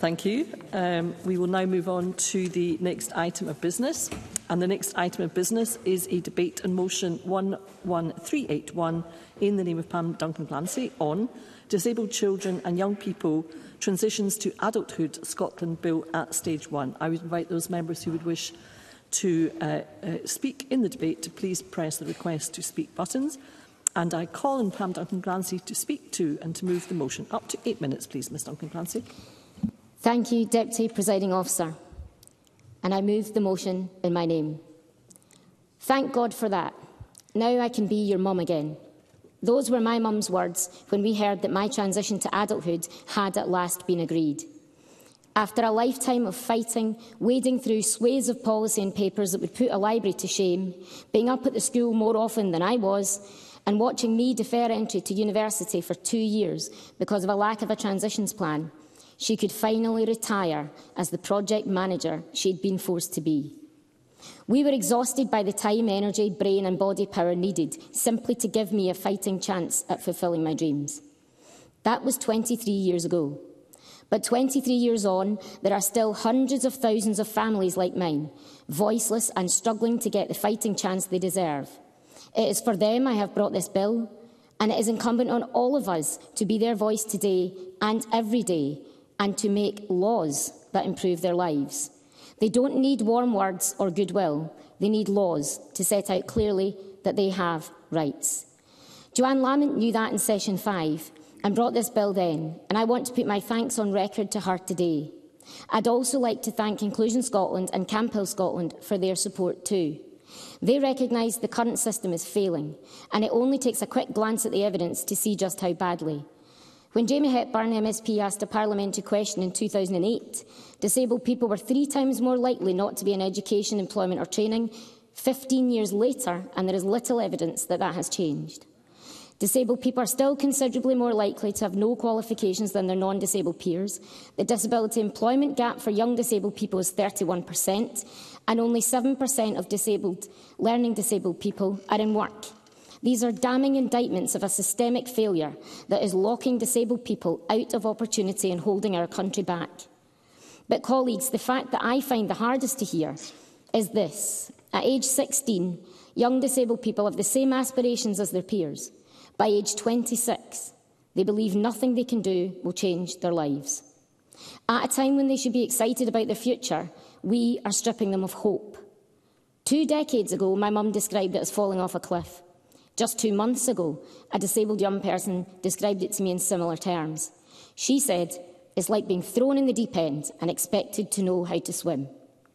Thank you. We will now move on to the next item of business. And the next item of business is a debate on motion 11381 in the name of Pam Duncan Clancy on Disabled Children and Young People Transitions to Adulthood Scotland Bill at Stage 1. I would invite those members who would wish to speak in the debate to please press the request to speak buttons. And I call on Pam Duncan Clancy to speak to and to move the motion. Up to 8 minutes, please, Ms Duncan Clancy. Thank you, Deputy Presiding Officer. And I move the motion in my name. Thank God for that. Now I can be your mum again. Those were my mum's words when we heard that my transition to adulthood had at last been agreed. After a lifetime of fighting, wading through swathes of policy and papers that would put a library to shame, being up at the school more often than I was, and watching me defer entry to university for 2 years because of a lack of a transitions plan, she could finally retire as the project manager she'd been forced to be. We were exhausted by the time, energy, brain and body power needed simply to give me a fighting chance at fulfilling my dreams. That was 23 years ago. But 23 years on, there are still hundreds of thousands of families like mine, voiceless and struggling to get the fighting chance they deserve. It is for them I have brought this bill, and it is incumbent on all of us to be their voice today and every day, and to make laws that improve their lives. They don't need warm words or goodwill. They need laws to set out clearly that they have rights. Joanne Lamont knew that in Session 5 and brought this bill then, and I want to put my thanks on record to her today. I'd also like to thank Inclusion Scotland and Camp Hill Scotland for their support too. They recognise the current system is failing, and it only takes a quick glance at the evidence to see just how badly. When Jamie Hepburn, MSP, asked a parliamentary question in 2008, disabled people were 3 times more likely not to be in education, employment or training 15 years later, and there is little evidence that that has changed. Disabled people are still considerably more likely to have no qualifications than their non-disabled peers. The disability employment gap for young disabled people is 31%, and only 7% of learning disabled people are in work. These are damning indictments of a systemic failure that is locking disabled people out of opportunity and holding our country back. But, colleagues, the fact that I find the hardest to hear is this. At age 16, young disabled people have the same aspirations as their peers. By age 26, they believe nothing they can do will change their lives. At a time when they should be excited about their future, we are stripping them of hope. 2 decades ago, my mum described it as falling off a cliff. Just 2 months ago, a disabled young person described it to me in similar terms. She said, it's like being thrown in the deep end and expected to know how to swim.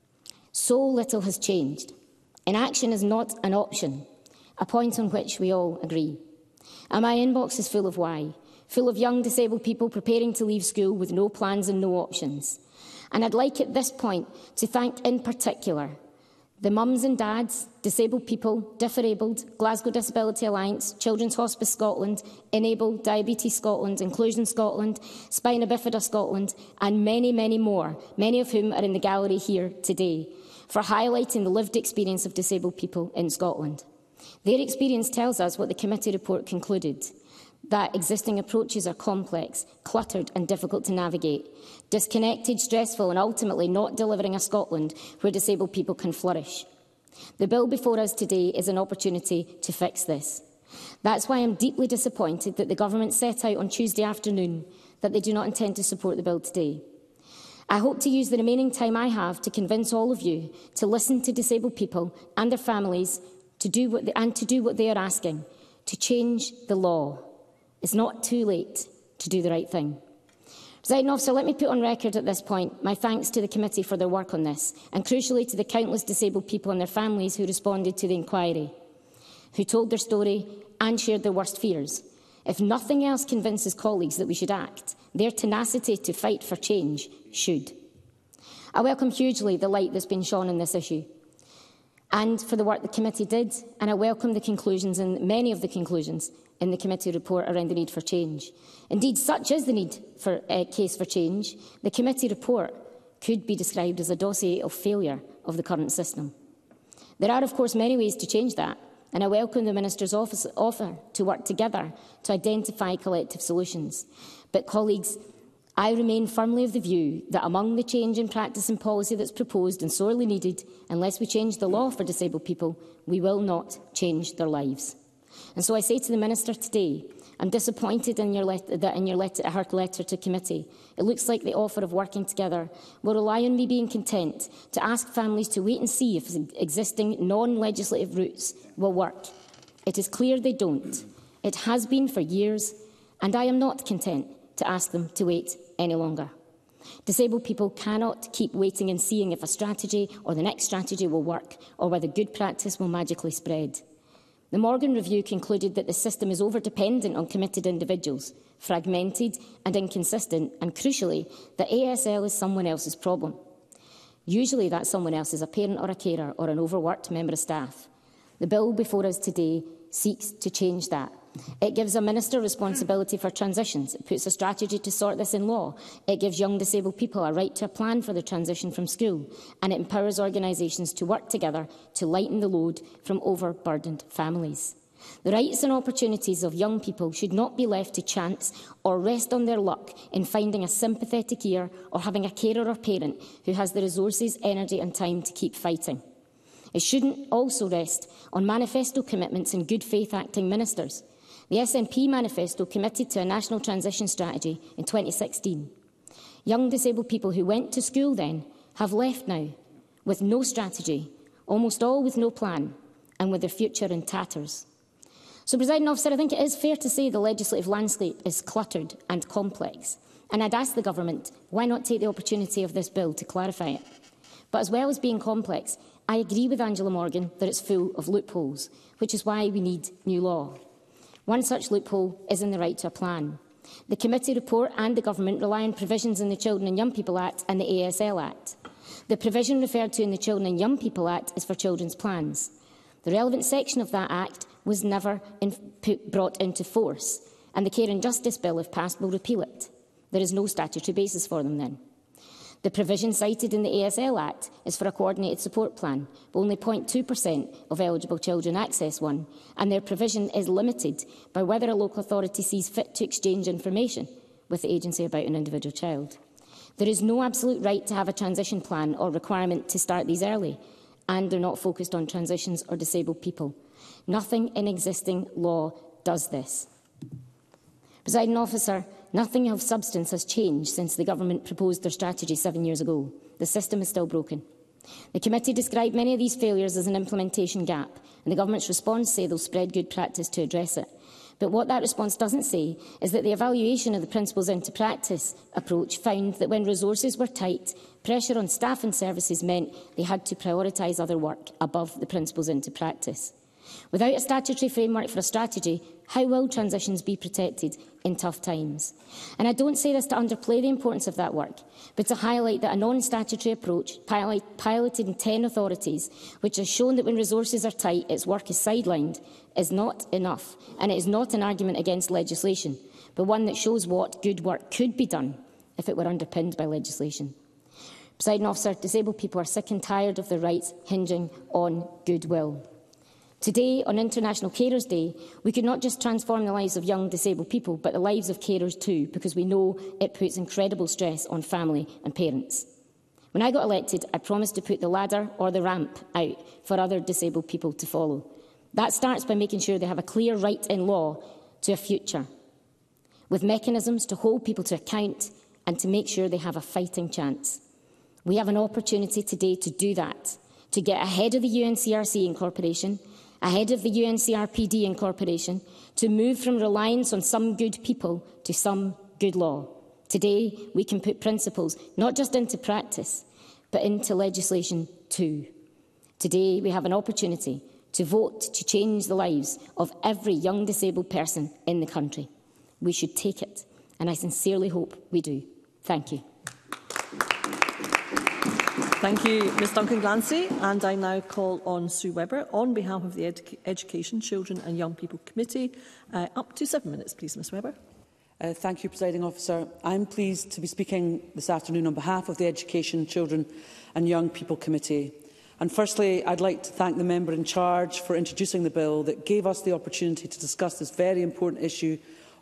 So little has changed. Inaction is not an option, a point on which we all agree. And my inbox is full of why, full of young disabled people preparing to leave school with no plans and no options. And I'd like at this point to thank in particular the mums and dads, disabled people, Differabled, Glasgow Disability Alliance, Children's Hospice Scotland, Enable, Diabetes Scotland, Inclusion Scotland, Spina Bifida Scotland, and many, many more, many of whom are in the gallery here today, for highlighting the lived experience of disabled people in Scotland. Their experience tells us what the committee report concluded, that existing approaches are complex, cluttered and difficult to navigate, disconnected, stressful and ultimately not delivering a Scotland where disabled people can flourish. The bill before us today is an opportunity to fix this. That's why I'm deeply disappointed that the government set out on Tuesday afternoon that they do not intend to support the bill today. I hope to use the remaining time I have to convince all of you to listen to disabled people and their families to do what they are asking, to change the law. It's not too late to do the right thing. Presiding Officer, let me put on record at this point my thanks to the committee for their work on this, and crucially to the countless disabled people and their families who responded to the inquiry, who told their story and shared their worst fears. If nothing else convinces colleagues that we should act, their tenacity to fight for change should. I welcome hugely the light that's been shone on this issue, and for the work the committee did, and I welcome the conclusions and many of the conclusions in the committee report around the need for change. Indeed, such is the need for a case for change. The committee report could be described as a dossier of failure of the current system. There are, of course, many ways to change that, and I welcome the Minister's offer to work together to identify collective solutions. But, colleagues, I remain firmly of the view that among the change in practice and policy that's proposed and sorely needed, unless we change the law for disabled people, we will not change their lives. And so I say to the Minister today, I'm disappointed in her letter to committee. It looks like the offer of working together will rely on me being content to ask families to wait and see if existing non-legislative routes will work. It is clear they don't. It has been for years, and I am not content to ask them to wait any longer. Disabled people cannot keep waiting and seeing if a strategy or the next strategy will work or whether good practice will magically spread. The Morgan Review concluded that the system is over-dependent on committed individuals, fragmented and inconsistent, and crucially, that ASL is someone else's problem. Usually that someone else is a parent or a carer or an overworked member of staff. The bill before us today seeks to change that. It gives a minister responsibility for transitions. It puts a strategy to sort this in law. It gives young disabled people a right to a plan for their transition from school. And it empowers organisations to work together to lighten the load from overburdened families. The rights and opportunities of young people should not be left to chance or rest on their luck in finding a sympathetic ear or having a carer or parent who has the resources, energy and time to keep fighting. It shouldn't also rest on manifesto commitments and good faith acting ministers. The SNP manifesto committed to a national transition strategy in 2016. Young disabled people who went to school then have left now with no strategy, almost all with no plan, and with their future in tatters. So, Presiding Officer, I think it is fair to say the legislative landscape is cluttered and complex. And I'd ask the Government, why not take the opportunity of this bill to clarify it? But as well as being complex, I agree with Angela Morgan that it's full of loopholes, which is why we need new law. One such loophole is in the right to a plan. The committee report and the Government rely on provisions in the Children and Young People Act and the ASL Act. The provision referred to in the Children and Young People Act is for children's plans. The relevant section of that Act was never brought into force, and the Care and Justice Bill, if passed, will repeal it. There is no statutory basis for them then. The provision cited in the ASL Act is for a coordinated support plan, but only 0.2% of eligible children access one, and their provision is limited by whether a local authority sees fit to exchange information with the agency about an individual child. There is no absolute right to have a transition plan or requirement to start these early, and they're not focused on transitions or disabled people. Nothing in existing law does this. Presiding Officer, nothing of substance has changed since the Government proposed their strategy 7 years ago. The system is still broken. The committee described many of these failures as an implementation gap, and the Government's response say they'll spread good practice to address it. But what that response doesn't say is that the evaluation of the Principles into Practice approach found that when resources were tight, pressure on staff and services meant they had to prioritise other work above the Principles into Practice. Without a statutory framework for a strategy, how will transitions be protected in tough times? And I don't say this to underplay the importance of that work, but to highlight that a non-statutory approach, piloted in 10 authorities, which has shown that when resources are tight, its work is sidelined, is not enough. And it is not an argument against legislation, but one that shows what good work could be done if it were underpinned by legislation. Presiding Officer, disabled people are sick and tired of their rights hinging on goodwill. Today, on International Carers Day, we could not just transform the lives of young disabled people, but the lives of carers too, because we know it puts incredible stress on family and parents. When I got elected, I promised to put the ladder or the ramp out for other disabled people to follow. That starts by making sure they have a clear right in law to a future, with mechanisms to hold people to account and to make sure they have a fighting chance. We have an opportunity today to do that, to get ahead of the UNCRC incorporation, ahead of the UNCRPD incorporation, to move from reliance on some good people to some good law. Today, we can put principles not just into practice, but into legislation too. Today, we have an opportunity to vote to change the lives of every young disabled person in the country. We should take it, and I sincerely hope we do. Thank you. Thank you, Ms Duncan Glancy. And I now call on Sue Webber on behalf of the Education, Children and Young People Committee. Up to 7 minutes, please, Ms Webber. Thank you, Presiding Officer. I'm pleased to be speaking this afternoon on behalf of the Education, Children and Young People Committee. And firstly, I'd like to thank the member in charge for introducing the bill that gave us the opportunity to discuss this very important issue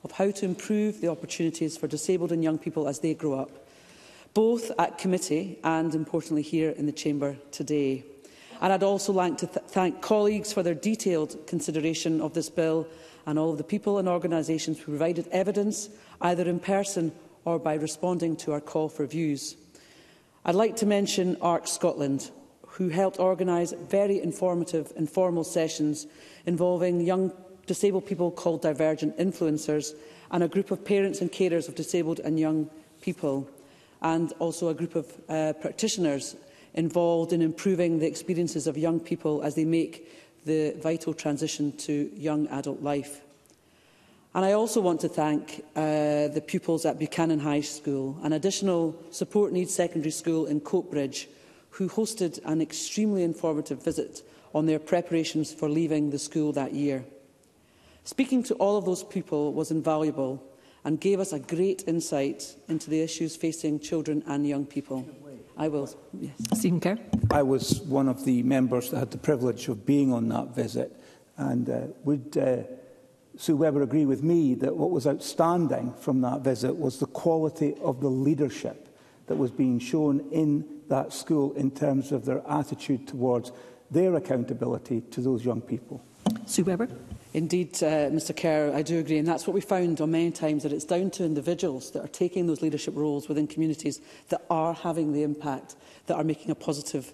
of how to improve the opportunities for disabled and young people as they grow up, both at committee and, importantly, here in the Chamber today. And I'd also like to thank colleagues for their detailed consideration of this bill and all of the people and organisations who provided evidence, either in person or by responding to our call for views. I'd like to mention ARC Scotland, who helped organise very informative informal sessions involving young disabled people called Divergent Influencers and a group of parents and carers of disabled and young people, and also a group of practitioners involved in improving the experiences of young people as they make the vital transition to young adult life. And I also want to thank the pupils at Buchanan High School, an additional support needs secondary school in Coatbridge, who hosted an extremely informative visit on their preparations for leaving the school that year. Speaking to all of those people was invaluable and gave us a great insight into the issues facing children and young people. I will. Yes. Stephen Kerr. I was one of the members that had the privilege of being on that visit, and would Sue Webber agree with me that what was outstanding from that visit was the quality of the leadership that was being shown in that school in terms of their attitude towards their accountability to those young people. Sue Webber. Indeed, Mr Kerr, I do agree, and that's what we found on many times, that it's down to individuals that are taking those leadership roles within communities that are having the impact, that are making a positive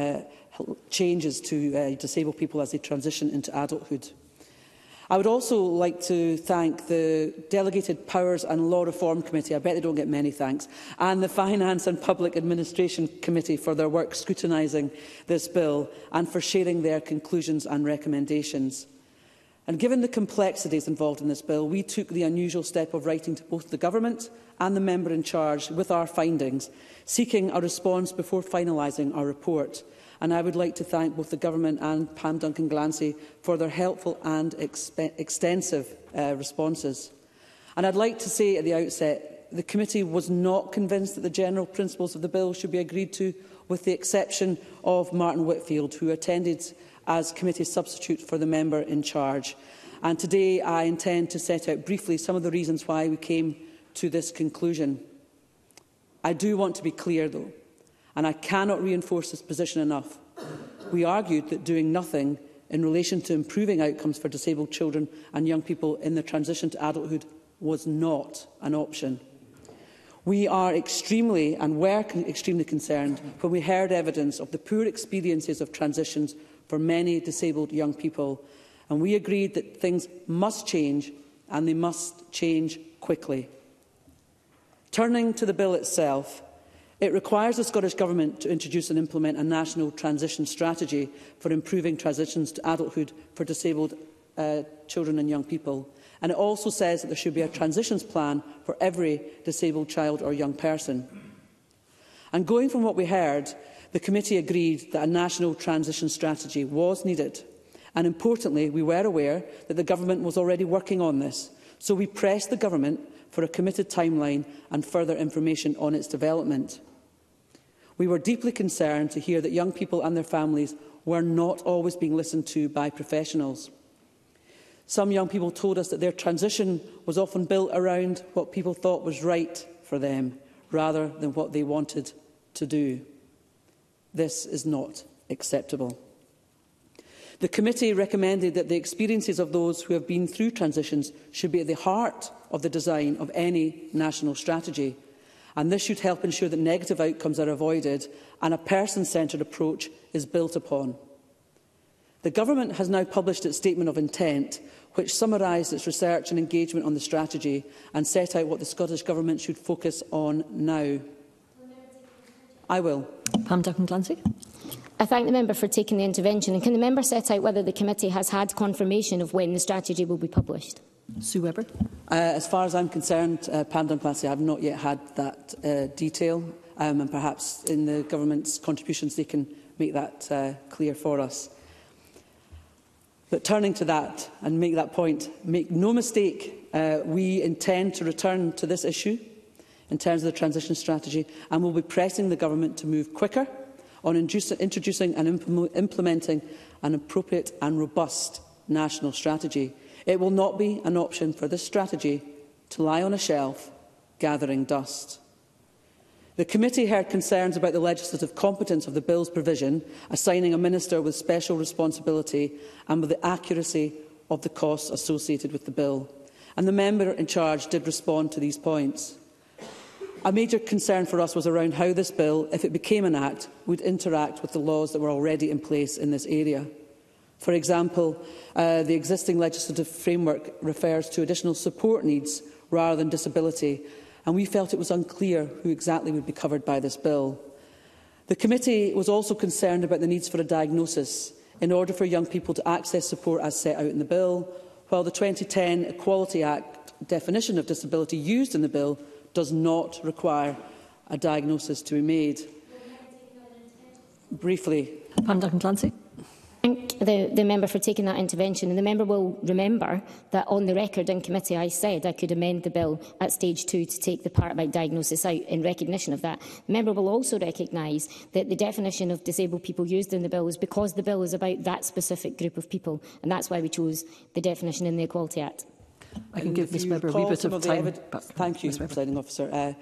changes to disabled people as they transition into adulthood. I would also like to thank the Delegated Powers and Law Reform Committee, I bet they don't get many thanks, and the Finance and Public Administration Committee for their work scrutinising this bill and for sharing their conclusions and recommendations. And given the complexities involved in this bill, we took the unusual step of writing to both the Government and the member in charge with our findings, seeking a response before finalising our report. And I would like to thank both the Government and Pam Duncan-Glancy for their helpful and extensive responses. And I'd like to say at the outset, the committee was not convinced that the general principles of the bill should be agreed to, with the exception of Martin Whitfield, who attended as committee substitute for the member in charge. And today I intend to set out briefly some of the reasons why we came to this conclusion. I do want to be clear, though, and I cannot reinforce this position enough. We argued that doing nothing in relation to improving outcomes for disabled children and young people in the transition to adulthood was not an option. We are extremely concerned when we heard evidence of the poor experiences of transitions for many disabled young people, and we agreed that things must change, and they must change quickly. Turning to the bill itself, it requires the Scottish Government to introduce and implement a national transition strategy for improving transitions to adulthood for disabled children and young people. And it also says that there should be a transitions plan for every disabled child or young person. And going from what we heard, the committee agreed that a national transition strategy was needed. And importantly, we were aware that the Government was already working on this. So we pressed the Government for a committed timeline and further information on its development. We were deeply concerned to hear that young people and their families were not always being listened to by professionals. Some young people told us that their transition was often built around what people thought was right for them, rather than what they wanted to do. This is not acceptable. The committee recommended that the experiences of those who have been through transitions should be at the heart of the design of any national strategy, and this should help ensure that negative outcomes are avoided and a person-centred approach is built upon. The Government has now published its Statement of Intent, which summarised its research and engagement on the strategy and set out what the Scottish Government should focus on now. I will. Pam Duncan-Glancy. I thank the member for taking the intervention. And can the member set out whether the committee has had confirmation of when the strategy will be published? Sue Webber. As far as I'm concerned, Pam Duncan-Glancy, I have not yet had that detail, and perhaps in the Government's contributions they can make that clear for us. But turning to that and make that point, make no mistake, we intend to return to this issue in terms of the transition strategy, and will be pressing the Government to move quicker on introducing and implementing an appropriate and robust national strategy. It will not be an option for this strategy to lie on a shelf, gathering dust. The committee heard concerns about the legislative competence of the bill's provision, assigning a minister with special responsibility and with the accuracy of the costs associated with the bill. And the member in charge did respond to these points. A major concern for us was around how this bill, if it became an act, would interact with the laws that were already in place in this area. For example, the existing legislative framework refers to additional support needs rather than disability, and we felt it was unclear who exactly would be covered by this bill. The committee was also concerned about the needs for a diagnosis in order for young people to access support as set out in the bill, while the 2010 Equality Act definition of disability used in the bill does not require a diagnosis to be made. Briefly. Pam Duncan-Clancy. Thank the member for taking that intervention. And the member will remember that on the record in committee I said I could amend the bill at stage 2 to take the part about diagnosis out in recognition of that. The member will also recognise that the definition of disabled people used in the bill is because the bill is about that specific group of people, and that's why we chose the definition in the Equality Act. I can give Ms Webber a wee bit of time. Thank you, Presiding Officer.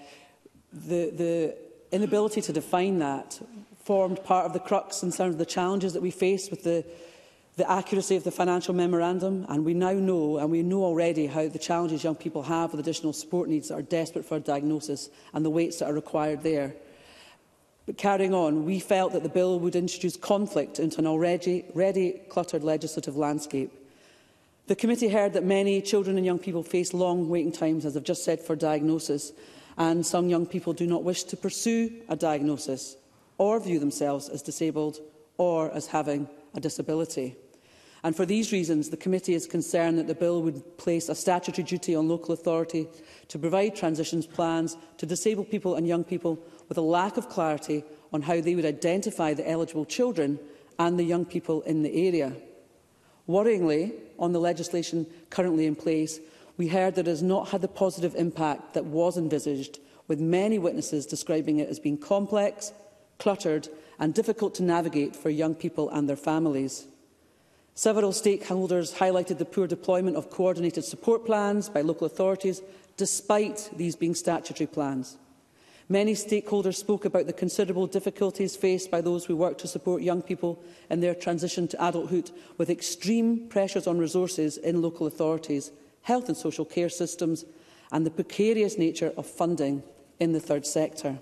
The inability to define that formed part of the crux in terms of the challenges that we face with the accuracy of the financial memorandum, and we now know, and we know already, how the challenges young people have with additional support needs that are desperate for a diagnosis and the weights that are required there. But carrying on, we felt that the bill would introduce conflict into an already cluttered legislative landscape. The committee heard that many children and young people face long waiting times, as I've just said, for diagnosis, and some young people do not wish to pursue a diagnosis or view themselves as disabled or as having a disability. And for these reasons, the committee is concerned that the bill would place a statutory duty on local authority to provide transitions plans to disabled people and young people with a lack of clarity on how they would identify the eligible children and the young people in the area. Worryingly, on the legislation currently in place, we heard that it has not had the positive impact that was envisaged, with many witnesses describing it as being complex, cluttered and difficult to navigate for young people and their families. Several stakeholders highlighted the poor deployment of coordinated support plans by local authorities, despite these being statutory plans. Many stakeholders spoke about the considerable difficulties faced by those who work to support young people in their transition to adulthood, with extreme pressures on resources in local authorities, health and social care systems, and the precarious nature of funding in the third sector.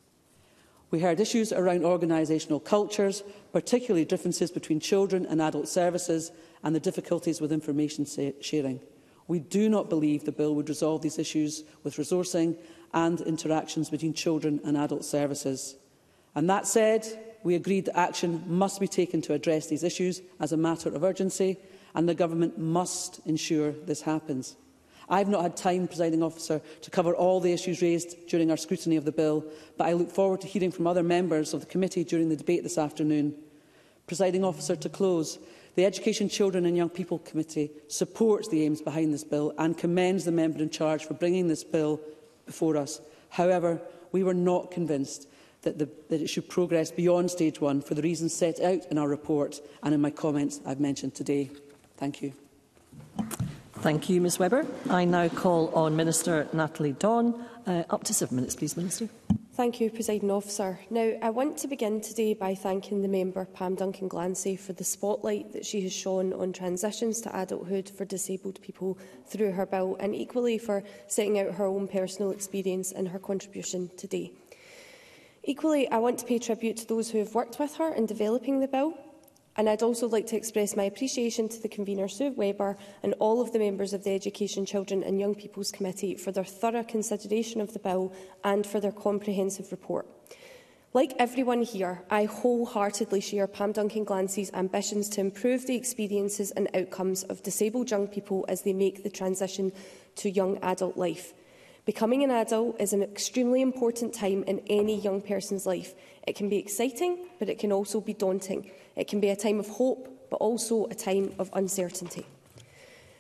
We heard issues around organisational cultures, particularly differences between children and adult services, and the difficulties with information sharing. We do not believe the bill would resolve these issues with resourcing and interactions between children and adult services. And that said, we agreed that action must be taken to address these issues as a matter of urgency, and the government must ensure this happens. I have not had time, Presiding Officer, to cover all the issues raised during our scrutiny of the bill, but I look forward to hearing from other members of the committee during the debate this afternoon. Presiding Officer, to close, the Education, Children and Young People Committee supports the aims behind this bill and commends the member in charge for bringing this bill before us. However, we were not convinced that it should progress beyond stage 1 for the reasons set out in our report and in my comments I've mentioned today. Thank you. Thank you, Ms Webber. I now call on Minister Natalie Dawn. Up to 7 minutes, please, Minister. Thank you, Presiding Officer. Now, I want to begin today by thanking the member, Pam Duncan-Clancy, for the spotlight that she has shone on transitions to adulthood for disabled people through her bill, and equally for setting out her own personal experience and her contribution today. Equally, I want to pay tribute to those who have worked with her in developing the bill. And I'd also like to express my appreciation to the convener, Sue Webber, and all of the members of the Education, Children and Young People's Committee for their thorough consideration of the bill and for their comprehensive report. Like everyone here, I wholeheartedly share Pam Duncan-Clancy's ambitions to improve the experiences and outcomes of disabled young people as they make the transition to young adult life. Becoming an adult is an extremely important time in any young person's life. It can be exciting, but it can also be daunting. It can be a time of hope, but also a time of uncertainty.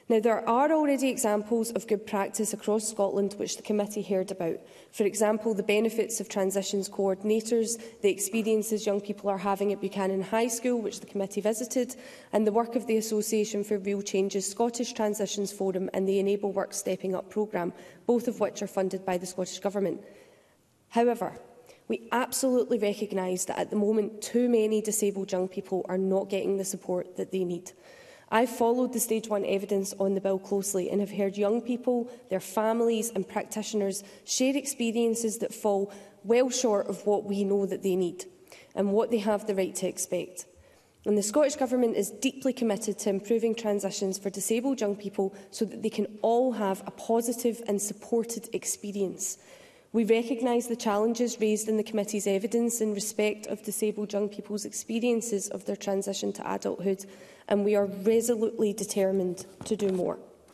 Now, there are already examples of good practice across Scotland which the committee heard about. For example, the benefits of transitions coordinators, the experiences young people are having at Buchanan High School, which the committee visited, and the work of the Association for Real Change's Scottish Transitions Forum and the Enable Work Stepping Up programme, both of which are funded by the Scottish Government. However, we absolutely recognise that at the moment too many disabled young people are not getting the support that they need. I've followed the Stage 1 evidence on the bill closely and have heard young people, their families and practitioners share experiences that fall well short of what we know that they need and what they have the right to expect. And the Scottish Government is deeply committed to improving transitions for disabled young people so that they can all have a positive and supported experience. We recognise the challenges raised in the committee's evidence in respect of disabled young people's experiences of their transition to adulthood, and we are resolutely determined to do more.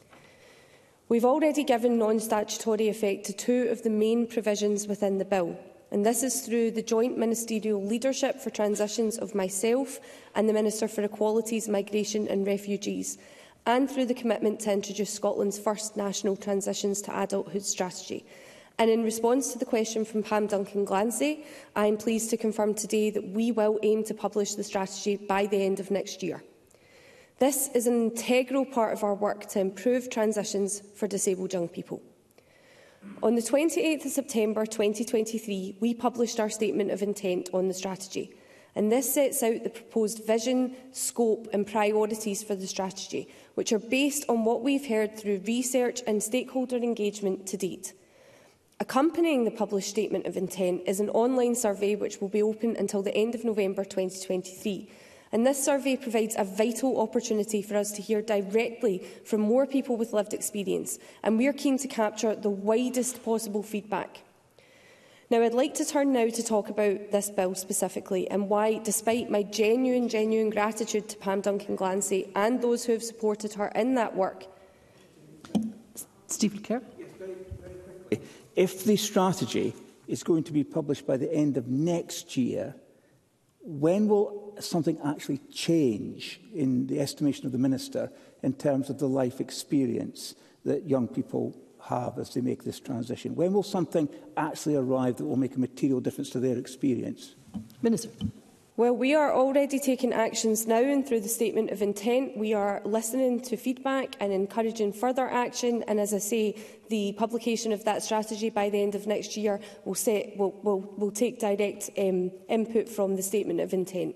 We've already given non-statutory effect to two of the main provisions within the bill, and this is through the joint ministerial leadership for transitions of myself and the Minister for Equalities, Migration and Refugees, and through the commitment to introduce Scotland's first national transitions to adulthood strategy. And in response to the question from Pam Duncan-Glancy, I am pleased to confirm today that we will aim to publish the strategy by the end of next year. This is an integral part of our work to improve transitions for disabled young people. On the 28th of September 2023, we published our Statement of Intent on the strategy, and this sets out the proposed vision, scope and priorities for the strategy, which are based on what we've heard through research and stakeholder engagement to date. Accompanying the published Statement of Intent is an online survey which will be open until the end of November 2023. And this survey provides a vital opportunity for us to hear directly from more people with lived experience, and we are keen to capture the widest possible feedback. Now, I'd like to turn now to talk about this bill specifically and why, despite my genuine gratitude to Pam Duncan-Glancy and those who have supported her in that work. Stephen Kerr. If the strategy is going to be published by the end of next year, when will something actually change in the estimation of the Minister in terms of the life experience that young people have as they make this transition? When will something actually arrive that will make a material difference to their experience? Minister. Well, we are already taking actions now, and through the Statement of Intent, we are listening to feedback and encouraging further action. And as I say, the publication of that strategy by the end of next year will take direct input from the Statement of Intent.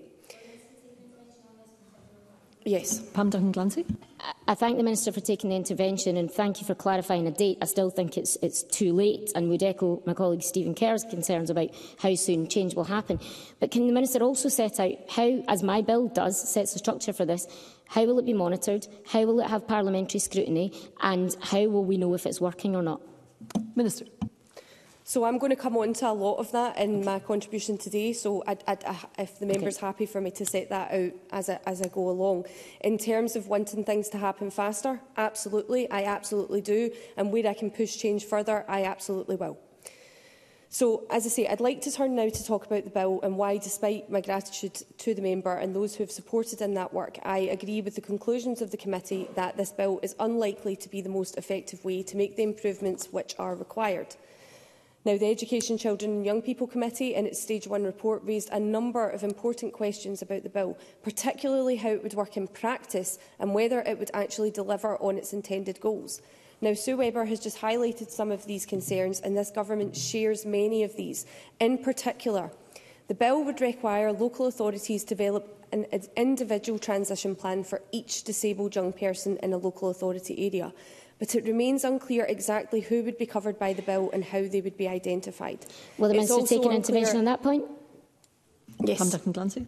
Yes. Pam Duncan-Glancy. I thank the Minister for taking the intervention and thank you for clarifying a date. I still think it's too late and would echo my colleague Stephen Kerr's concerns about how soon change will happen. But can the Minister also set out how, as my bill does, sets the structure for this, how will it be monitored, how will it have parliamentary scrutiny and how will we know if it's working or not? Minister. So I'm going to come on to a lot of that in my contribution today, so if the member's happy for me to set that out as I go along. In terms of wanting things to happen faster, absolutely, I absolutely do, and where I can push change further, I absolutely will. So, as I say, I'd like to turn now to talk about the bill and why, despite my gratitude to the member and those who have supported in that work, I agree with the conclusions of the committee that this bill is unlikely to be the most effective way to make the improvements which are required. Now, the Education, Children and Young People Committee, in its Stage 1 report, raised a number of important questions about the bill, particularly how it would work in practice and whether it would actually deliver on its intended goals. Now, Sue Webber has just highlighted some of these concerns, and this government shares many of these. In particular, the bill would require local authorities to develop an individual transition plan for each disabled young person in a local authority area. But it remains unclear exactly who would be covered by the bill and how they would be identified. Will the Minister take an intervention on that point? Yes. Pam Duncan-Glancy.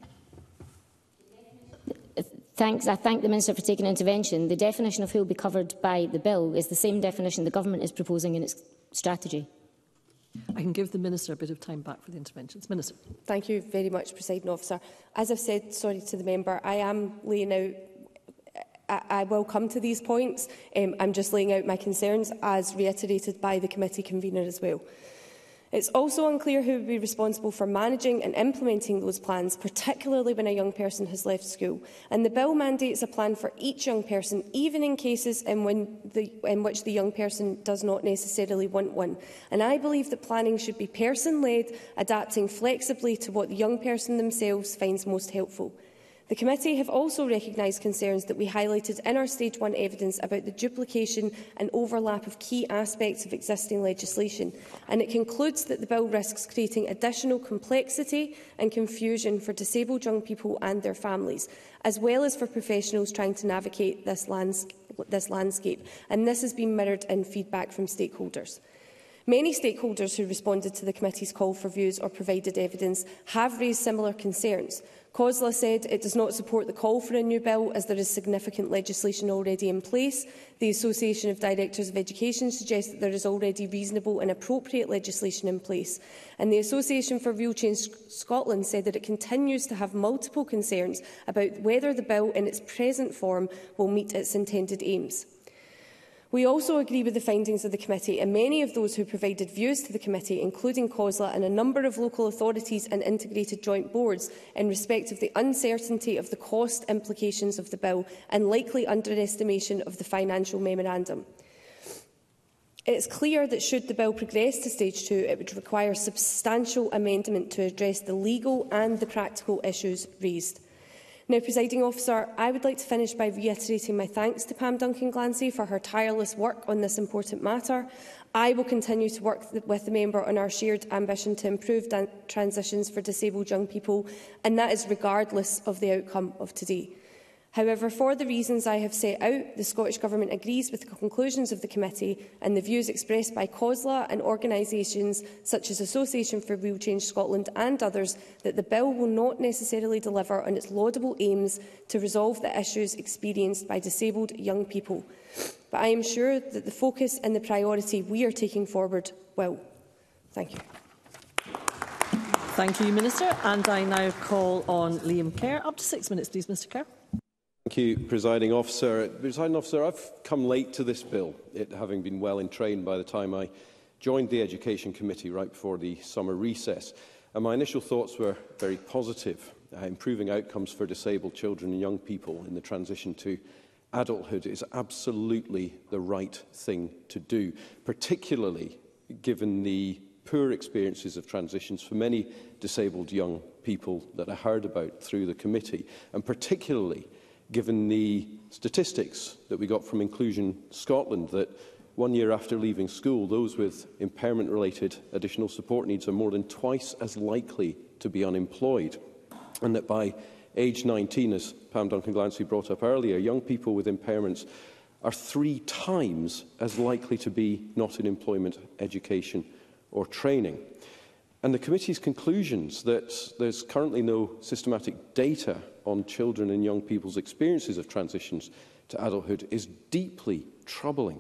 Thanks. I thank the Minister for taking an intervention. The definition of who will be covered by the bill is the same definition the Government is proposing in its strategy. I can give the Minister a bit of time back for the interventions. Minister. Thank you very much, Presiding Officer. As I've said, to the member, I am laying out I will come to these points. I'm just laying out my concerns as reiterated by the committee convener as well. It's also unclear who would be responsible for managing and implementing those plans, particularly when a young person has left school. And the bill mandates a plan for each young person, even in cases in which the young person does not necessarily want one. And I believe that planning should be person-led, adapting flexibly to what the young person themselves finds most helpful. The committee have also recognised concerns that we highlighted in our Stage 1 evidence about the duplication and overlap of key aspects of existing legislation, and it concludes that the bill risks creating additional complexity and confusion for disabled young people and their families, as well as for professionals trying to navigate this landscape, and this has been mirrored in feedback from stakeholders. Many stakeholders who responded to the committee's call for views or provided evidence have raised similar concerns. COSLA said it does not support the call for a new bill as there is significant legislation already in place. The Association of Directors of Education suggests that there is already reasonable and appropriate legislation in place. And the Association for Real Change Scotland said that it continues to have multiple concerns about whether the bill in its present form will meet its intended aims. We also agree with the findings of the committee, and many of those who provided views to the committee, including COSLA and a number of local authorities and integrated joint boards, in respect of the uncertainty of the cost implications of the bill and likely underestimation of the financial memorandum. It is clear that should the bill progress to Stage 2, it would require substantial amendment to address the legal and the practical issues raised. Now, Presiding Officer, I would like to finish by reiterating my thanks to Pam Duncan-Glancy for her tireless work on this important matter. I will continue to work with the member on our shared ambition to improve transitions for disabled young people, and that is regardless of the outcome of today. However, for the reasons I have set out, the Scottish Government agrees with the conclusions of the committee and the views expressed by COSLA and organisations such as Association for Real Change Scotland and others that the bill will not necessarily deliver on its laudable aims to resolve the issues experienced by disabled young people. But I am sure that the focus and the priority we are taking forward will. Thank you. Thank you, Minister. And I now call on Liam Kerr. Up to 6 minutes, please, Mr Kerr. Thank you, Presiding Officer. Presiding Officer, I've come late to this bill, it having been well entrained by the time I joined the Education Committee right before the summer recess. And my initial thoughts were very positive. Improving outcomes for disabled children and young people in the transition to adulthood is absolutely the right thing to do, particularly given the poor experiences of transitions for many disabled young people that I heard about through the committee, and particularly given the statistics that we got from Inclusion Scotland that 1 year after leaving school, those with impairment-related additional support needs are more than twice as likely to be unemployed, and that by age 19, as Pam Duncan-Glancy brought up earlier, young people with impairments are 3 times as likely to be not in employment, education or training. And the committee's conclusions that there's currently no systematic data on children and young people's experiences of transitions to adulthood is deeply troubling.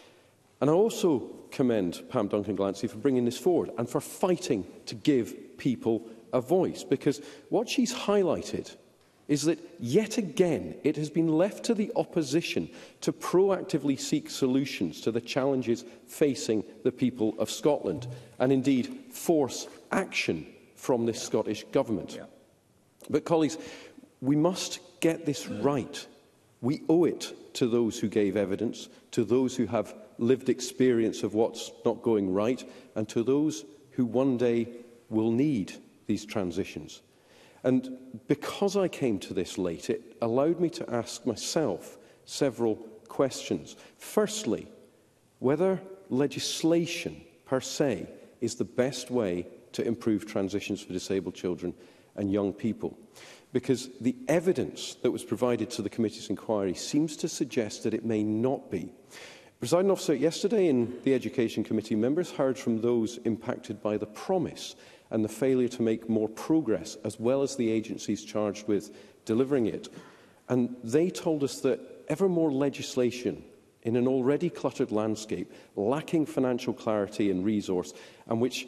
And I also commend Pam Duncan-Glancy for bringing this forward and for fighting to give people a voice, because what she's highlighted is that yet again it has been left to the opposition to proactively seek solutions to the challenges facing the people of Scotland and indeed force action from this Scottish Government. But colleagues, we must get this right. We owe it to those who gave evidence, to those who have lived experience of what's not going right, and to those who one day will need these transitions. And because I came to this late, it allowed me to ask myself several questions. Firstly, whether legislation per se is the best way to improve transitions for disabled children and young people, because the evidence that was provided to the committee's inquiry seems to suggest that it may not be. Presiding Officer, yesterday in the Education Committee, members heard from those impacted by the promise and the failure to make more progress, as well as the agencies charged with delivering it. And they told us that ever more legislation in an already cluttered landscape, lacking financial clarity and resource, and which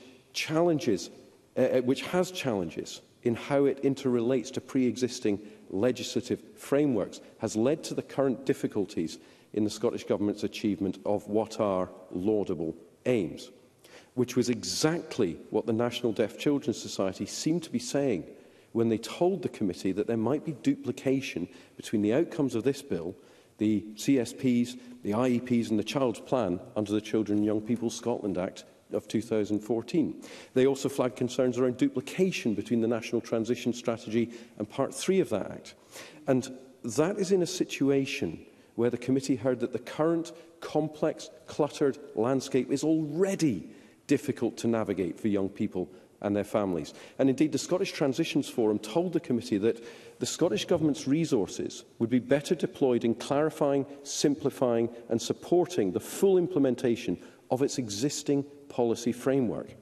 has challenges in how it interrelates to pre-existing legislative frameworks, has led to the current difficulties in the Scottish Government's achievement of what are laudable aims. which was exactly what the National Deaf Children's Society seemed to be saying when they told the committee that there might be duplication between the outcomes of this bill, the CSPs, the IEPs and the Child's Plan under the Children and Young People Scotland Act of 2014. They also flagged concerns around duplication between the National Transition Strategy and Part 3 of that Act. And that is in a situation where the committee heard that the current complex, cluttered landscape is already difficult to navigate for young people and their families. And indeed, the Scottish Transitions Forum told the committee that the Scottish Government's resources would be better deployed in clarifying, simplifying and supporting the full implementation of its existing policy framework.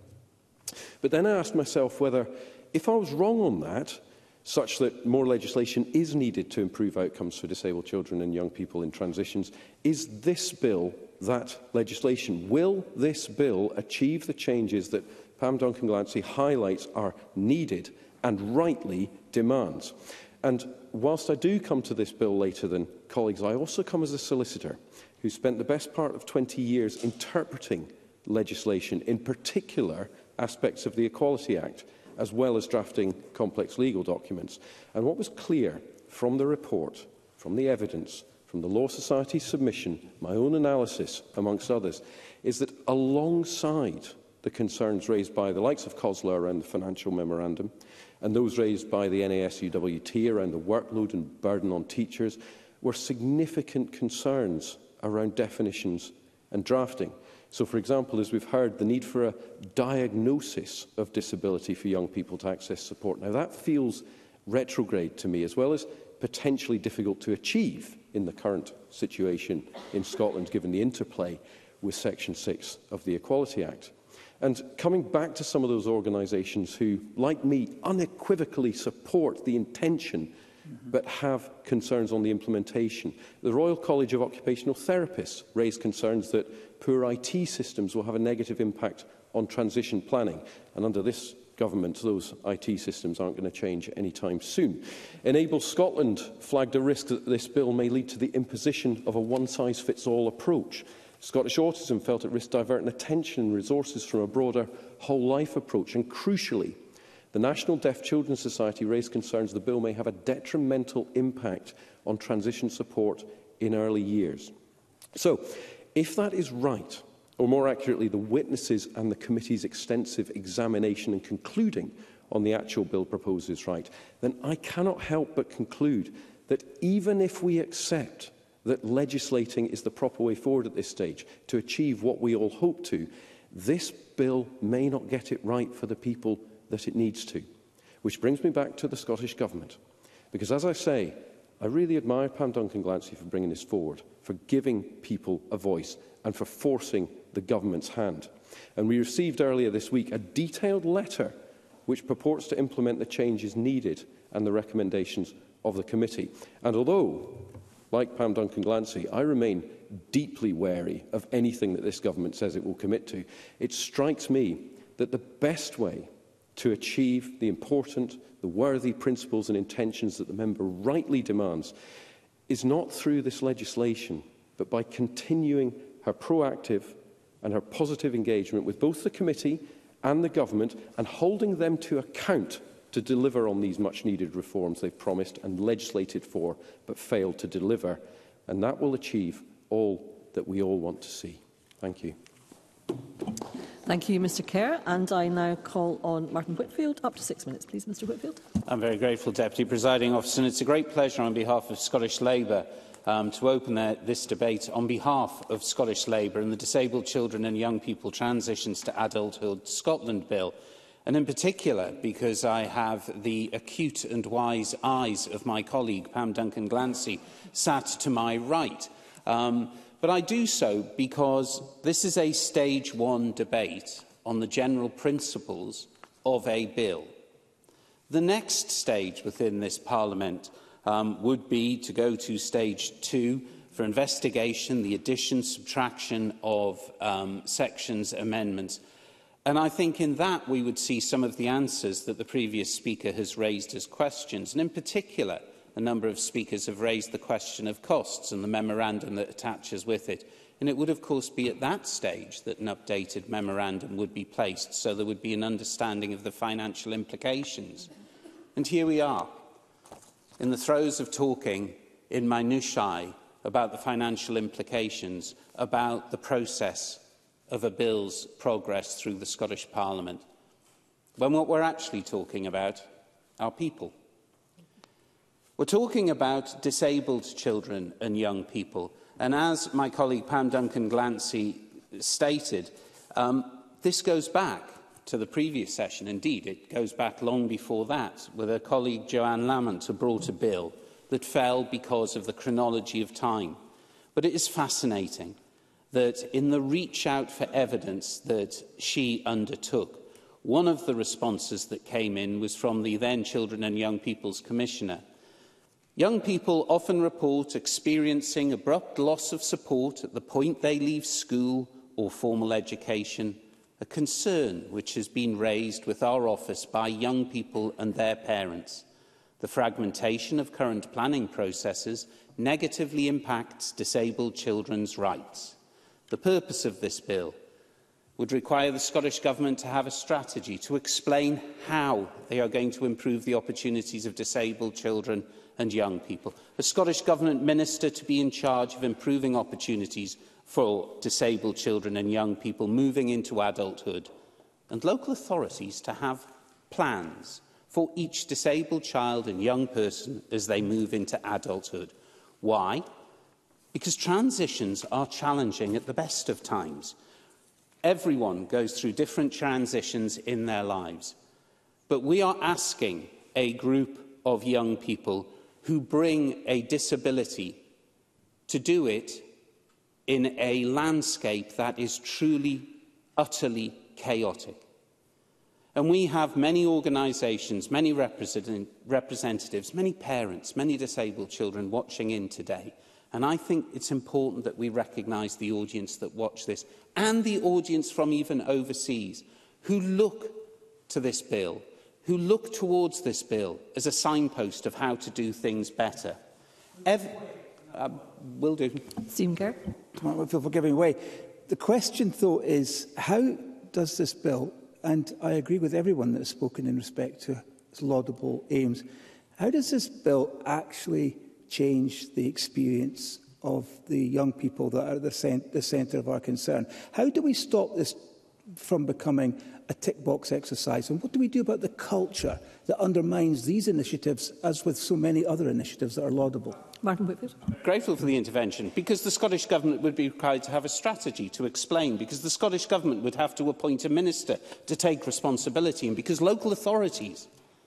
But then I asked myself whether, if I was wrong on that, such that more legislation is needed to improve outcomes for disabled children and young people in transitions, is this bill that legislation? Will this bill achieve the changes that Pam Duncan-Glancy highlights are needed and rightly demands? And whilst I do come to this bill later than colleagues, I also come as a solicitor who spent the best part of 20 years interpreting legislation, in particular aspects of the Equality Act, as well as drafting complex legal documents. And what was clear from the report, from the evidence, from the Law Society's submission, my own analysis, amongst others, is that alongside the concerns raised by the likes of COSLA around the financial memorandum and those raised by the NASUWT around the workload and burden on teachers were significant concerns around definitions and drafting. So, for example, as we've heard, the need for a diagnosis of disability for young people to access support. Now, that feels retrograde to me, as well as potentially difficult to achieve in the current situation in Scotland, given the interplay with Section 6 of the Equality Act. And coming back to some of those organisations who, like me, unequivocally support the intention but have concerns on the implementation. The Royal College of Occupational Therapists raised concerns that poor IT systems will have a negative impact on transition planning. And under this government, those IT systems aren't going to change anytime soon. Enable Scotland flagged a risk that this bill may lead to the imposition of a one-size-fits-all approach. Scottish Autism felt at risk diverting attention and resources from a broader whole-life approach. And crucially, the National Deaf Children's Society raised concerns the bill may have a detrimental impact on transition support in early years. So, if that is right, or more accurately, the witnesses and the committee's extensive examination and concluding on the actual bill proposed is right, then I cannot help but conclude that even if we accept that legislating is the proper way forward at this stage to achieve what we all hope to, this bill may not get it right for the people that it needs to. Which brings me back to the Scottish Government. Because, as I say, I really admire Pam Duncan-Glancy for bringing this forward, for giving people a voice and for forcing the government's hand. And we received earlier this week a detailed letter which purports to implement the changes needed and the recommendations of the committee. And although, like Pam Duncan-Glancy, I remain deeply wary of anything that this government says it will commit to, it strikes me that the best way to achieve the important, the worthy principles and intentions that the member rightly demands is not through this legislation, but by continuing her proactive and her positive engagement with both the committee and the government and holding them to account to deliver on these much-needed reforms they've promised and legislated for but failed to deliver. And that will achieve all that we all want to see. Thank you. Thank you, Mr Kerr. And I now call on Martin Whitfield. Up to 6 minutes, please, Mr Whitfield. I'm very grateful, Deputy Presiding Officer, and it's a great pleasure on behalf of Scottish Labour to open this debate on behalf of Scottish Labour and the Disabled Children and Young People Transitions to Adulthood Scotland Bill, and in particular because I have the acute and wise eyes of my colleague Pam Duncan-Glancy sat to my right. But I do so because this is a stage one debate on the general principles of a bill. The next stage within this Parliament would be to go to stage two for investigation, the addition, subtraction of sections, amendments. And I think in that we would see some of the answers that the previous speaker has raised as questions. And in particular, a number of speakers have raised the question of costs and the memorandum that attaches with it And it would, of course, be at that stage that an updated memorandum would be placed, so there would be an understanding of the financial implications. And here we are, in the throes of talking in minutiae about the financial implications, about the process of a bill's progress through the Scottish Parliament, when what we're actually talking about are people. We're talking about disabled children and young people. And as my colleague Pam Duncan-Glancy stated, this goes back to the previous session. Indeed, it goes back long before that, with her colleague Joanne Lamont, who brought a bill that fell because of the chronology of time. But it is fascinating that in the reach out for evidence that she undertook, one of the responses that came in was from the then Children and Young People's Commissioner. Young people often report experiencing abrupt loss of support at the point they leave school or formal education, a concern which has been raised with our office by young people and their parents. The fragmentation of current planning processes negatively impacts disabled children's rights. The purpose of this bill would require the Scottish Government to have a strategy to explain how they are going to improve the opportunities of disabled children and young people. A Scottish Government Minister to be in charge of improving opportunities for disabled children and young people moving into adulthood, and local authorities to have plans for each disabled child and young person as they move into adulthood. Why? Because transitions are challenging at the best of times. Everyone goes through different transitions in their lives. But we are asking a group of young people who bring a disability to do it in a landscape that is truly, utterly chaotic. And we have many organisations, many representatives, many parents, many disabled children watching in today. And I think it's important that we recognise the audience that watch this, and the audience from even overseas, who look to this bill, who look towards this bill as a signpost of how to do things better. Will do. Stephen Kerr. I feel for giving way. The question, though, is how does this bill, and I agree with everyone that has spoken in respect to its laudable aims, how does this bill actually change the experience of the young people that are at the centre of our concern? How do we stop this from becoming a tick-box exercise? And what do we do about the culture that undermines these initiatives, as with so many other initiatives that are laudable? Martin Whitfield. Grateful for the intervention, because the Scottish Government would be required to have a strategy to explain, because the Scottish Government would have to appoint a minister to take responsibility, and because local authorities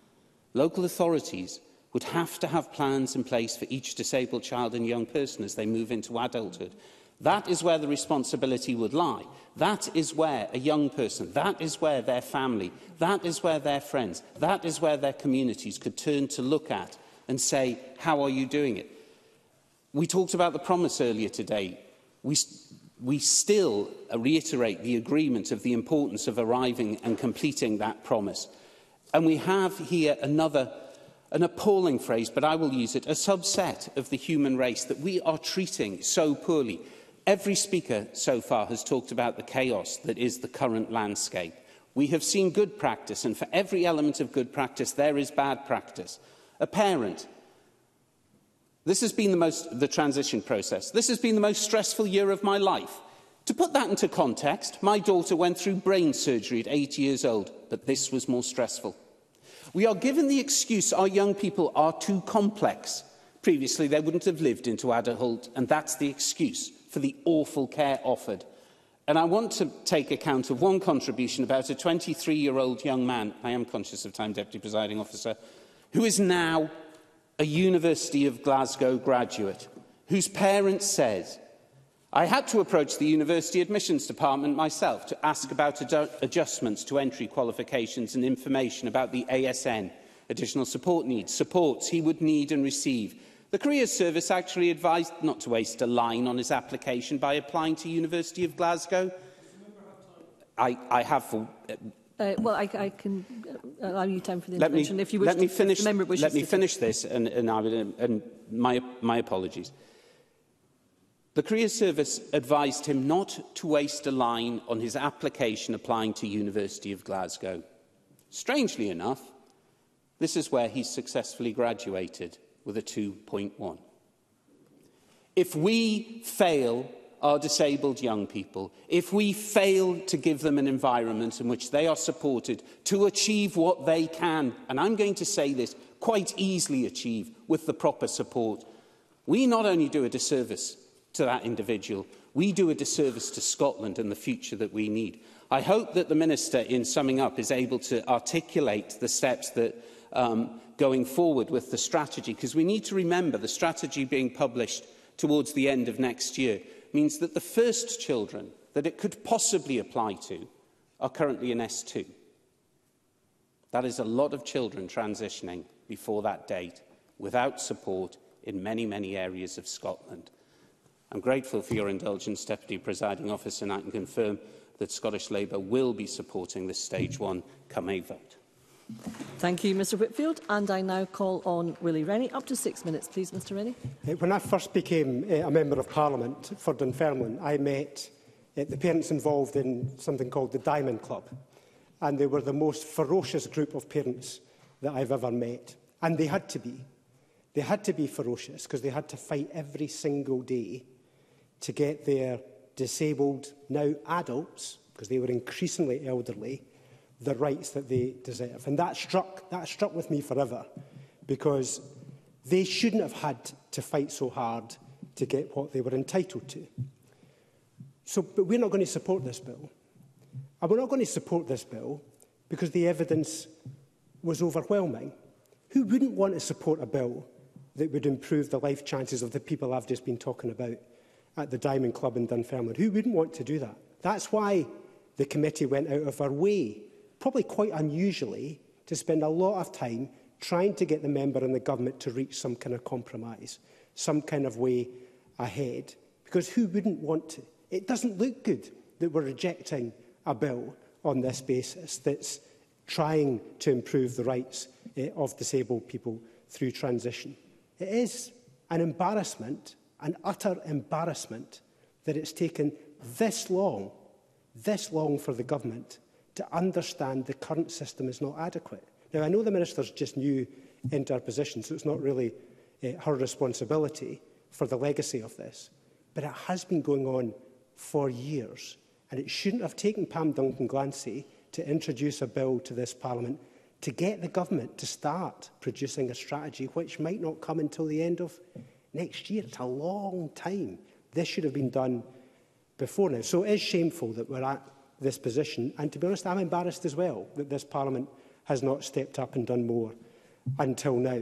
would have to have plans in place for each disabled child and young person as they move into adulthood. That is where the responsibility would lie. That is where a young person, that is where their family, that is where their friends, that is where their communities could turn to look at and say, how are you doing it? We talked about the promise earlier today. We still reiterate the agreement of the importance of arriving and completing that promise. And we have here an appalling phrase, but I will use it, a subset of the human race that we are treating so poorly. Every speaker so far has talked about the chaos that is the current landscape. We have seen good practice, and for every element of good practice, there is bad practice. A parent. This has been the transition process. This has been the most stressful year of my life. To put that into context, my daughter went through brain surgery at 8 years old, but this was more stressful. We are given the excuse our young people are too complex. Previously, they wouldn't have lived into adulthood, and that's the excuse for the awful care offered. And I want to take account of one contribution about a 23-year-old young man, I am conscious of time, Deputy Presiding Officer, who is now a University of Glasgow graduate, whose parents said, I had to approach the university admissions department myself to ask about adjustments to entry qualifications and information about the ASN, additional support needs, supports he would need and receive. The Careers Service actually advised not to waste a line on his application by applying to University of Glasgow. I have for... well, I can allow you time for the intervention if you wish. Let me finish this, and my apologies. The Careers Service advised him not to waste a line on his application applying to University of Glasgow. Strangely enough, this is where he successfully graduated with a 2.1. If we fail our disabled young people, if we fail to give them an environment in which they are supported to achieve what they can, and I'm going to say this, quite easily achieve with the proper support, we not only do a disservice to that individual, we do a disservice to Scotland and the future that we need. I hope that the Minister, in summing up, is able to articulate the steps that going forward with the strategy, because we need to remember the strategy being published towards the end of next year means that the first children that it could possibly apply to are currently in S2. That is a lot of children transitioning before that date without support in many, many areas of Scotland. I'm grateful for your indulgence, Deputy Presiding Officer, and I can confirm that Scottish Labour will be supporting this Stage 1 come a vote. Thank you, Mr Whitfield. And I now call on Willie Rennie. Up to 6 minutes, please, Mr Rennie. When I first became a Member of Parliament for Dunfermline, I met the parents involved in something called the Diamond Club. And they were the most ferocious group of parents that I've ever met. And they had to be. They had to be ferocious because they had to fight every single day to get their disabled, now adults, because they were increasingly elderly, the rights that they deserve. And that struck with me forever, because they shouldn't have had to fight so hard to get what they were entitled to. But we're not going to support this bill. And we're not going to support this bill because the evidence was overwhelming. Who wouldn't want to support a bill that would improve the life chances of the people I've just been talking about at the Diamond Club in Dunfermline? Who wouldn't want to do that? That's why the committee went out of our way, probably quite unusually, to spend a lot of time trying to get the member and the government to reach some kind of compromise, some kind of way ahead. Because who wouldn't want to? It doesn't look good that we're rejecting a bill on this basis that's trying to improve the rights of disabled people through transition. It is an embarrassment, an utter embarrassment, that it's taken this long for the government to understand the current system is not adequate. Now, I know the Minister's just new into her position, so it's not really her responsibility for the legacy of this. But it has been going on for years, and it shouldn't have taken Pam Duncan-Glancy to introduce a bill to this Parliament to get the government to start producing a strategy which might not come until the end of next year. It's a long time. This should have been done before now. So it is shameful that we're at this position. And to be honest, I'm embarrassed as well that this Parliament has not stepped up and done more until now.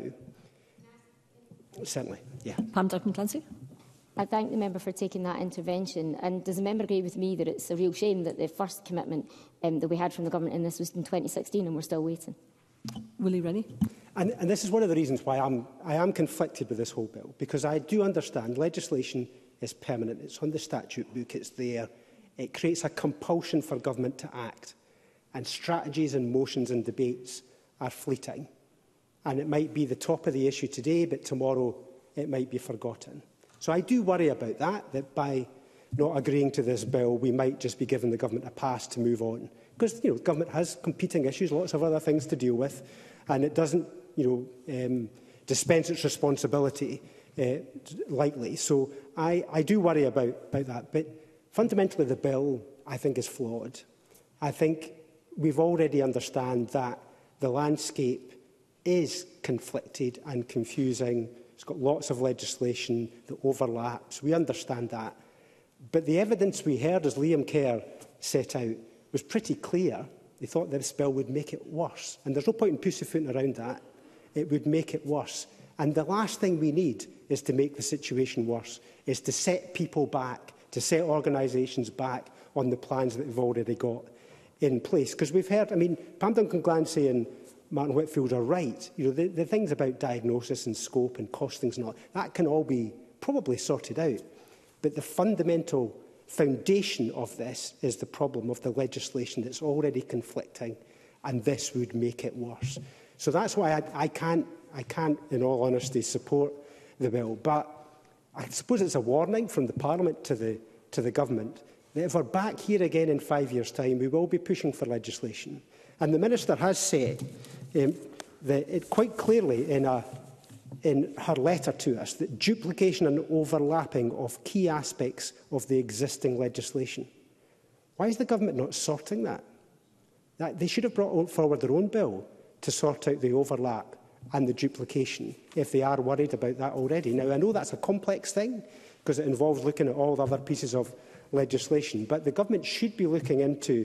Certainly, yeah. Pam Duncan-Glancy. I thank the member for taking that intervention. And does the member agree with me that it's a real shame that the first commitment that we had from the government in this was in 2016 and we're still waiting? Willie Rennie. And this is one of the reasons why I am conflicted with this whole bill, because I do understand legislation is permanent. It's on the statute book. It's there. It creates a compulsion for government to act. And strategies and motions and debates are fleeting. And it might be the top of the issue today, but tomorrow it might be forgotten. So I do worry about that by not agreeing to this bill, we might just be giving the government a pass to move on. Because, the government has competing issues, lots of other things to deal with, and it doesn't, dispense its responsibility lightly. So I do worry about that. But fundamentally, the bill, I think, is flawed. I think we've already understand that the landscape is conflicted and confusing. It's got lots of legislation that overlaps. We understand that. But the evidence we heard, as Liam Kerr set out, was pretty clear. They thought this bill would make it worse. And there's no point in pussyfooting around that. It would make it worse. And the last thing we need is to make the situation worse, is to set people back, to set organisations back on the plans that they've already got in place. Because we've heard, Pam Duncan-Glancy and Martin Whitfield are right. The things about diagnosis and scope and costings and all, that can all be probably sorted out. But the fundamental foundation of this is the problem of the legislation that's already conflicting, and this would make it worse. So that's why I can't, in all honesty, support the bill. But I suppose it's a warning from the Parliament to the Government that if we're back here again in 5 years' time, we will be pushing for legislation. And the Minister has said quite clearly in her letter to us that duplication and overlapping of key aspects of the existing legislation. Why is the Government not sorting that? They should have brought forward their own bill to sort out the overlap and the duplication if they are worried about that already. Now, I know that's a complex thing because it involves looking at all the other pieces of legislation, but the Government should be looking into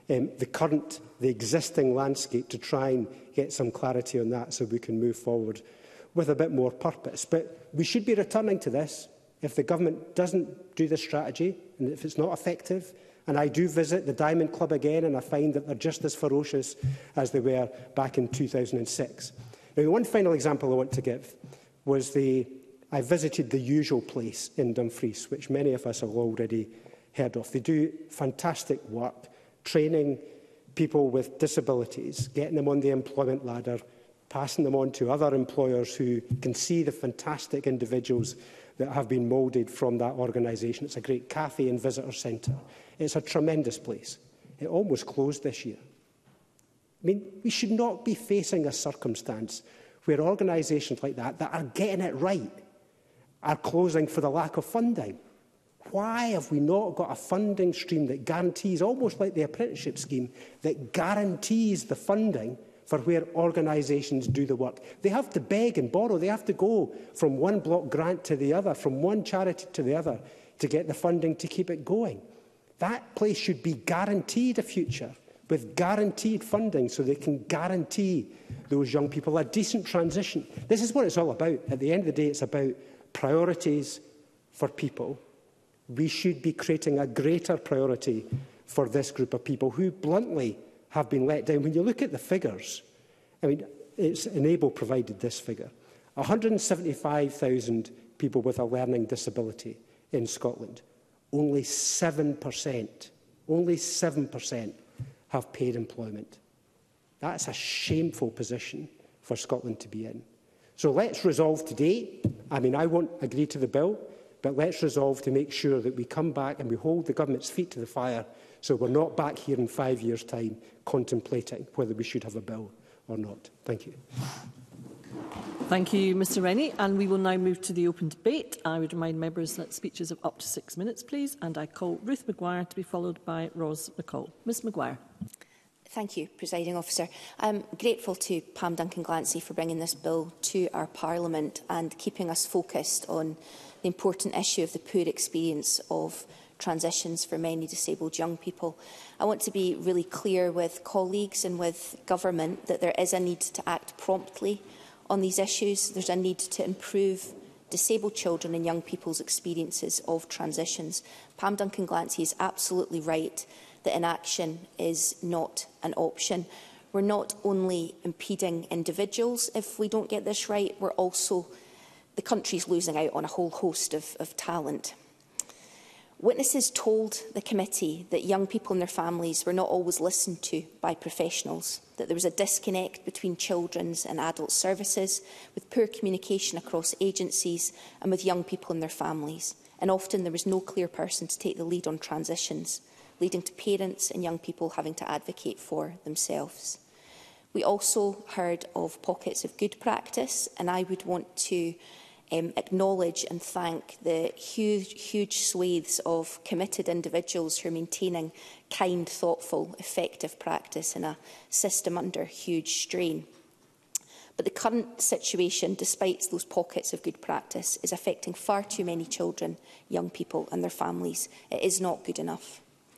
the existing landscape to try and get some clarity on that so we can move forward with a bit more purpose. But we should be returning to this if the Government doesn't do the strategy and if it's not effective. And I do visit the Diamond Club again and I find that they're just as ferocious as they were back in 2006. Now, one final example I want to give was I visited the Usual Place in Dumfries, which many of us have already heard of. They do fantastic work, training people with disabilities, getting them on the employment ladder, passing them on to other employers who can see the fantastic individuals that have been moulded from that organisation. It's a great cafe and visitor centre. It's a tremendous place. It almost closed this year. I mean, we should not be facing a circumstance where organisations like that are getting it right are closing for the lack of funding. Why have we not got a funding stream that guarantees, almost like the apprenticeship scheme, that guarantees the funding for where organisations do the work? They have to beg and borrow. They have to go from one block grant to the other, from one charity to the other, to get the funding to keep it going. That place should be guaranteed a future with guaranteed funding so they can guarantee those young people a decent transition. This is what it's all about. At the end of the day, it's about priorities for people. We should be creating a greater priority for this group of people who bluntly have been let down. When you look at the figures, I mean, it's Enable provided this figure. 175,000 people with a learning disability in Scotland. Only 7% have paid employment. That's a shameful position for Scotland to be in. So let's resolve today. I mean, I won't agree to the bill, but let's resolve to make sure that we come back and we hold the Government's feet to the fire so we're not back here in 5 years' time contemplating whether we should have a bill or not. Thank you. Thank you, Mr Rennie. And we will now move to the open debate. I would remind members that speeches of up to 6 minutes, please. And I call Ruth Maguire to be followed by Ros McCall. Ms Maguire. Thank you, Presiding Officer. I'm grateful to Pam Duncan-Glancy for bringing this bill to our Parliament and keeping us focused on the important issue of the poor experience of transitions for many disabled young people. I want to be really clear with colleagues and with government that there is a need to act promptly on these issues. There's a need to improve disabled children and young people's experiences of transitions. Pam Duncan-Glancy is absolutely right that inaction is not an option. We're not only impeding individuals if we don't get this right, we're also, the country's losing out on a whole host of talent. Witnesses told the committee that young people and their families were not always listened to by professionals, that there was a disconnect between children's and adult services, with poor communication across agencies and with young people and their families. And often there was no clear person to take the lead on transitions, leading to parents and young people having to advocate for themselves. We also heard of pockets of good practice, and I would want to acknowledge and thank the huge swathes of committed individuals who are maintaining kind, thoughtful, effective practice in a system under huge strain. But the current situation, despite those pockets of good practice, is affecting far too many children, young people and their families. It is not good enough.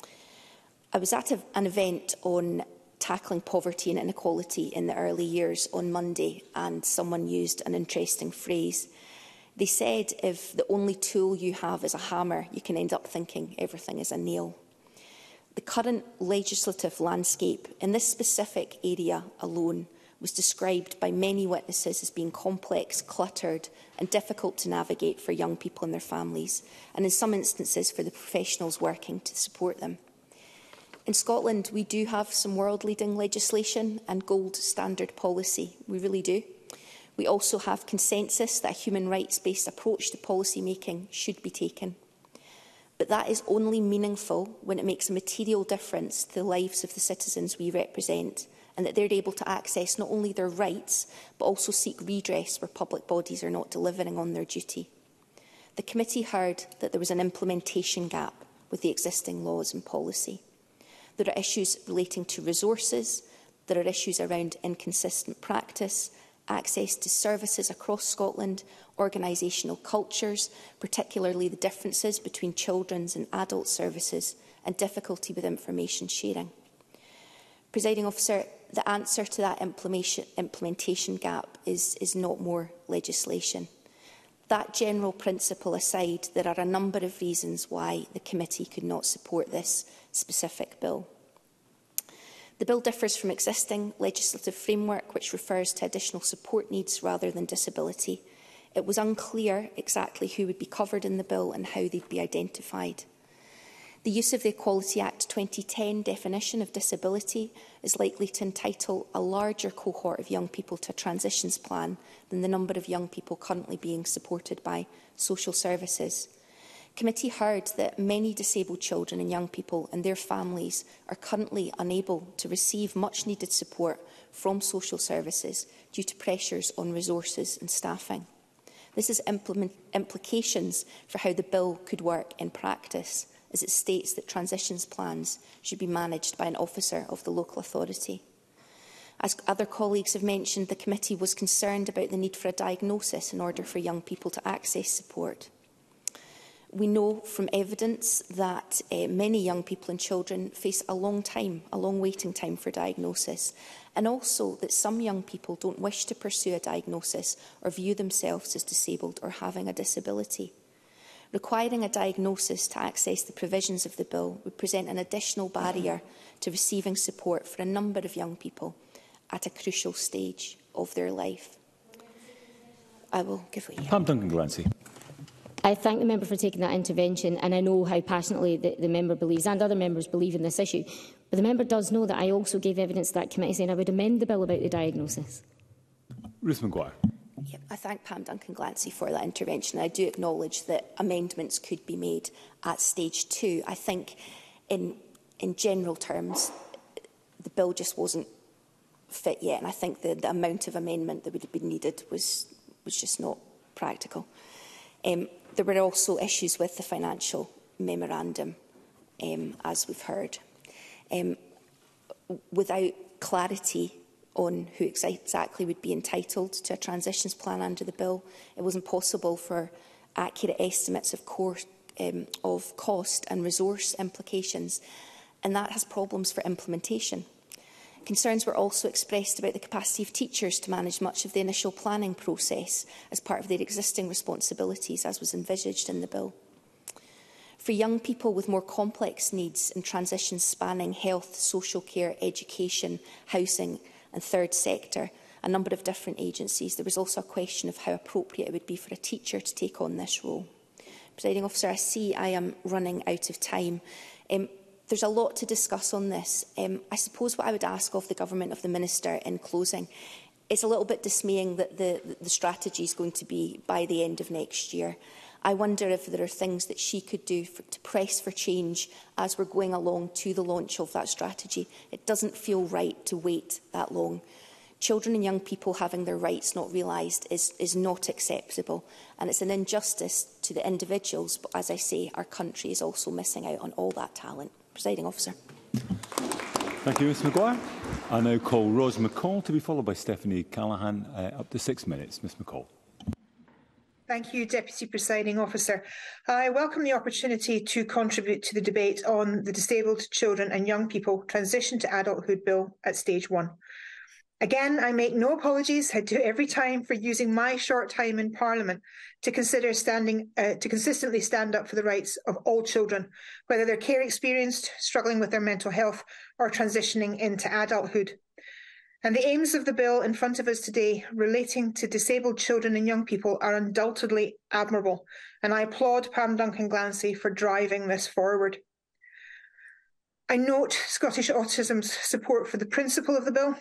I was at an event on tackling poverty and inequality in the early years on Monday, and someone used an interesting phrase. They said if the only tool you have is a hammer, you can end up thinking everything is a nail. The current legislative landscape in this specific area alone was described by many witnesses as being complex, cluttered and difficult to navigate for young people and their families, and in some instances for the professionals working to support them. In Scotland, we do have some world-leading legislation and gold standard policy. We really do. We also have consensus that a human rights-based approach to policy making should be taken. But that is only meaningful when it makes a material difference to the lives of the citizens we represent, and that they're able to access not only their rights, but also seek redress where public bodies are not delivering on their duty. The committee heard that there was an implementation gap with the existing laws and policy. There are issues relating to resources, there are issues around inconsistent practice, access to services across Scotland, organisational cultures, particularly the differences between children's and adult services, and difficulty with information sharing. Presiding Officer, the answer to that implementation gap is not more legislation. That general principle aside, there are a number of reasons why the committee could not support this specific bill. The bill differs from existing legislative framework, which refers to additional support needs rather than disability. It was unclear exactly who would be covered in the bill and how they'd be identified. The use of the Equality Act 2010 definition of disability is likely to entitle a larger cohort of young people to a transitions plan than the number of young people currently being supported by social services. Committee heard that many disabled children and young people and their families are currently unable to receive much needed support from social services due to pressures on resources and staffing. This has implications for how the bill could work in practice, as it states that transitions plans should be managed by an officer of the local authority. As other colleagues have mentioned, the committee was concerned about the need for a diagnosis in order for young people to access support. We know from evidence that many young people and children face a long waiting time for diagnosis, and also that some young people don't wish to pursue a diagnosis or view themselves as disabled or having a disability. Requiring a diagnosis to access the provisions of the bill would present an additional barrier to receiving support for a number of young people at a crucial stage of their life. I will give way. Pam Duncan-Glancy. I thank the member for taking that intervention, and I know how passionately the member believes, and other members believe in this issue. But the member does know that I also gave evidence to that committee saying I would amend the bill about the diagnosis. Ruth Maguire. Yeah, I thank Pam Duncan-Glancy for that intervention. I do acknowledge that amendments could be made at stage 2. I think in general terms, the bill just wasn't fit yet, and I think the amount of amendment that would have been needed was just not practical. There were also issues with the financial memorandum, as we've heard. Without clarity on who exactly would be entitled to a transitions plan under the bill, it wasn't possible for accurate estimates of cost and resource implications, and that has problems for implementation. Concerns were also expressed about the capacity of teachers to manage much of the initial planning process as part of their existing responsibilities, as was envisaged in the bill. For young people with more complex needs and transitions spanning health, social care, education, housing and third sector, a number of different agencies, there was also a question of how appropriate it would be for a teacher to take on this role. Presiding Officer, I see I am running out of time. There's a lot to discuss on this. I suppose what I would ask of the Government, of the Minister in closing, it's a little bit dismaying that the strategy is going to be by the end of next year. I wonder if there are things that she could do to press for change as we're going along to the launch of that strategy. It doesn't feel right to wait that long. Children and young people having their rights not realised is not acceptable, and it's an injustice to the individuals, but as I say, our country is also missing out on all that talent. Presiding Officer. Thank you, Ms Maguire. I now call Rose McCall to be followed by Stephanie Callaghan. Up to 6 minutes. Ms McCall. Thank you, Deputy Presiding Officer. I welcome the opportunity to contribute to the debate on the Disabled Children and Young People Transition to Adulthood Bill at Stage 1. Again, I make no apologies, I do every time, for using my short time in Parliament to consistently stand up for the rights of all children, whether they're care experienced, struggling with their mental health, or transitioning into adulthood. And the aims of the bill in front of us today relating to disabled children and young people are undoubtedly admirable, and I applaud Pam Duncan-Glancy for driving this forward. I note Scottish Autism's support for the principle of the bill.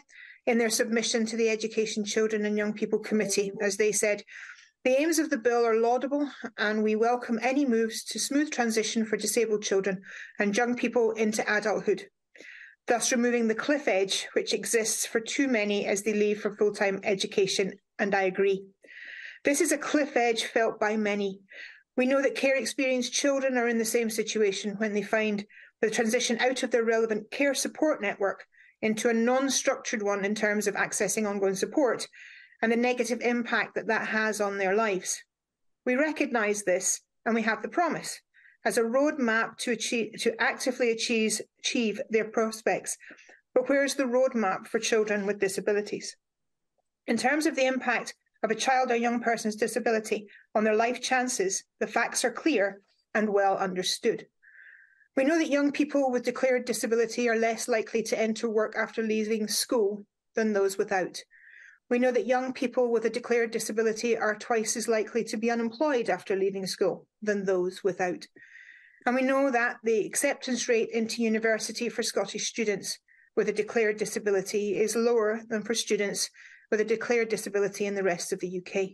in their submission to the Education, Children and Young People Committee, as they said, "The aims of the bill are laudable and we welcome any moves to smooth transition for disabled children and young people into adulthood, thus removing the cliff edge which exists for too many as they leave for full-time education." And I agree. This is a cliff edge felt by many. We know that care-experienced children are in the same situation when they find the transition out of their relevant care support network into a non-structured one in terms of accessing ongoing support and the negative impact that that has on their lives. We recognise this and we have the promise as a roadmap to actively achieve their prospects. But where's the roadmap for children with disabilities? In terms of the impact of a child or young person's disability on their life chances, the facts are clear and well understood. We know that young people with declared disability are less likely to enter work after leaving school than those without. We know that young people with a declared disability are twice as likely to be unemployed after leaving school than those without. And we know that the acceptance rate into university for Scottish students with a declared disability is lower than for students with a declared disability in the rest of the UK.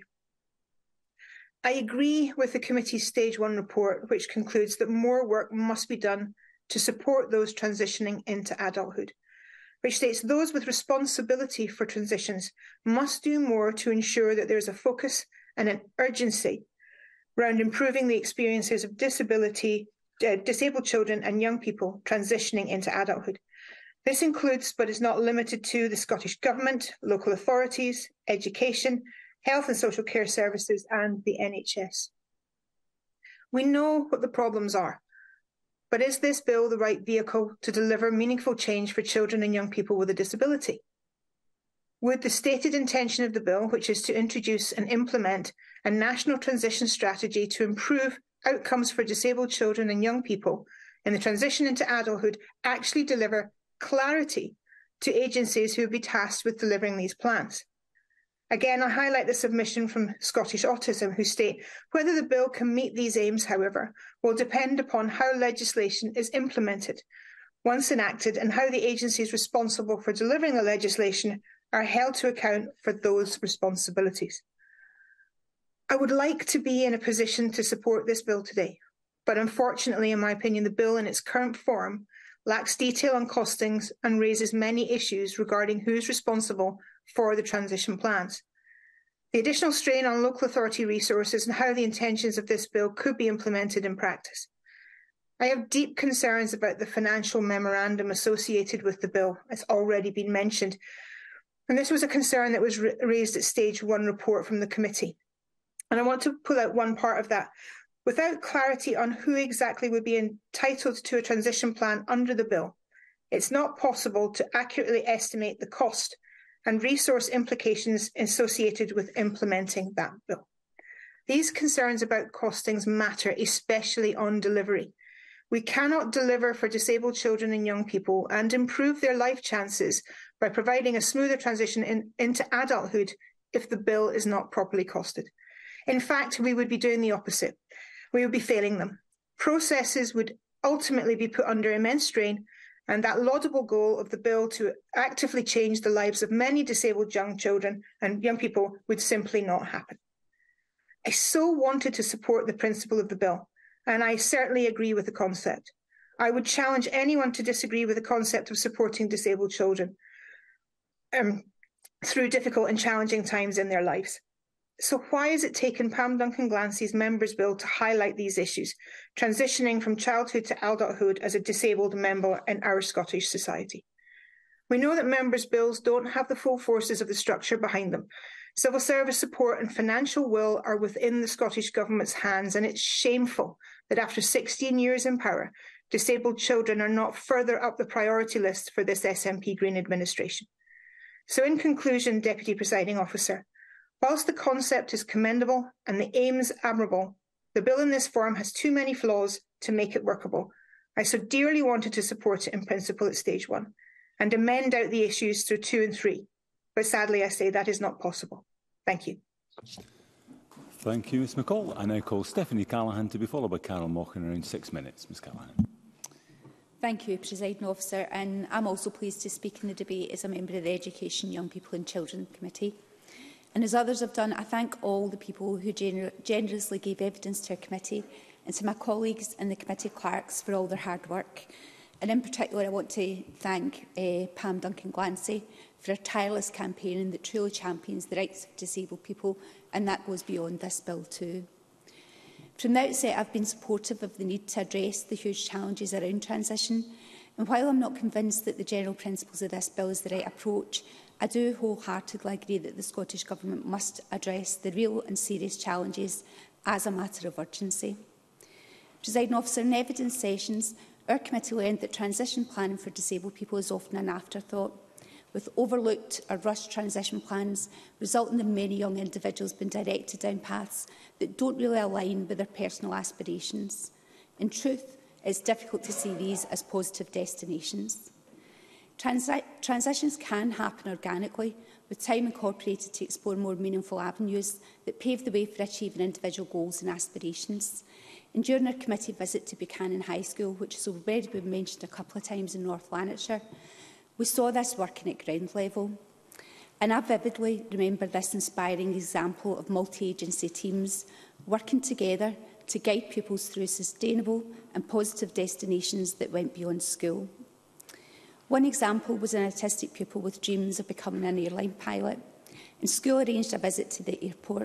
I agree with the committee's Stage 1 report, which concludes that more work must be done to support those transitioning into adulthood, which states those with responsibility for transitions must do more to ensure that there is a focus and an urgency around improving the experiences of disabled children and young people transitioning into adulthood. This includes, but is not limited to, the Scottish Government, local authorities, education, health and social care services and the NHS. We know what the problems are, but is this bill the right vehicle to deliver meaningful change for children and young people with a disability? Would the stated intention of the bill, which is to introduce and implement a national transition strategy to improve outcomes for disabled children and young people in the transition into adulthood, actually deliver clarity to agencies who would be tasked with delivering these plans? Again, I highlight the submission from Scottish Autism, who state, whether the bill can meet these aims, however, will depend upon how legislation is implemented once enacted and how the agencies responsible for delivering the legislation are held to account for those responsibilities. I would like to be in a position to support this bill today, but unfortunately, in my opinion, the bill in its current form lacks detail on costings and raises many issues regarding who's responsible for the transition plans. The additional strain on local authority resources and how the intentions of this bill could be implemented in practice. I have deep concerns about the financial memorandum associated with the bill, as already been mentioned. And this was a concern that was raised at Stage 1 report from the committee. And I want to pull out one part of that. Without clarity on who exactly would be entitled to a transition plan under the bill, it's not possible to accurately estimate the cost and resource implications associated with implementing that bill. These concerns about costings matter, especially on delivery. We cannot deliver for disabled children and young people and improve their life chances by providing a smoother transition into adulthood if the bill is not properly costed. In fact, we would be doing the opposite. We would be failing them. Processes would ultimately be put under immense strain, and that laudable goal of the bill to actively change the lives of many disabled young children and young people would simply not happen. I so wanted to support the principle of the bill, and I certainly agree with the concept. I would challenge anyone to disagree with the concept of supporting disabled children through difficult and challenging times in their lives. So why has it taken Pam Duncan-Glancy's Members' Bill to highlight these issues, transitioning from childhood to adulthood as a disabled member in our Scottish society? We know that Members' Bills don't have the full forces of the structure behind them. Civil service support and financial will are within the Scottish Government's hands, and it's shameful that after 16 years in power, disabled children are not further up the priority list for this SNP Green administration. So in conclusion, Deputy Presiding Officer, whilst the concept is commendable and the aims admirable, the bill in this form has too many flaws to make it workable. I so dearly wanted to support it in principle at Stage 1 and amend out the issues through 2 and 3. But sadly, I say that is not possible. Thank you. Thank you, Ms McCall. I now call Stephanie Callaghan to be followed by Carol Mock in around 6 minutes. Ms Callaghan. Thank you, Presiding Officer, and I'm also pleased to speak in the debate as a member of the Education, Young People and Children Committee. And as others have done, I thank all the people who generously gave evidence to our committee, and to my colleagues and the committee clerks for all their hard work. And in particular, I want to thank Pam Duncan-Glancy for her tireless campaigning that truly champions the rights of disabled people, and that goes beyond this bill too. From the outset, I've been supportive of the need to address the huge challenges around transition, and while I'm not convinced that the general principles of this bill is the right approach, I do wholeheartedly agree that the Scottish Government must address the real and serious challenges as a matter of urgency. Presiding Officer, in evidence sessions, our committee learned that transition planning for disabled people is often an afterthought, with overlooked or rushed transition plans resulting in many young individuals being directed down paths that don't really align with their personal aspirations. In truth, it's difficult to see these as positive destinations. Transitions can happen organically, with time incorporated to explore more meaningful avenues that pave the way for achieving individual goals and aspirations. And during our committee visit to Buchanan High School, which has already been mentioned a couple of times in North Lanarkshire, we saw this working at ground level. And I vividly remember this inspiring example of multi-agency teams working together to guide pupils through sustainable and positive destinations that went beyond school. One example was an autistic pupil with dreams of becoming an airline pilot, and school arranged a visit to the airport.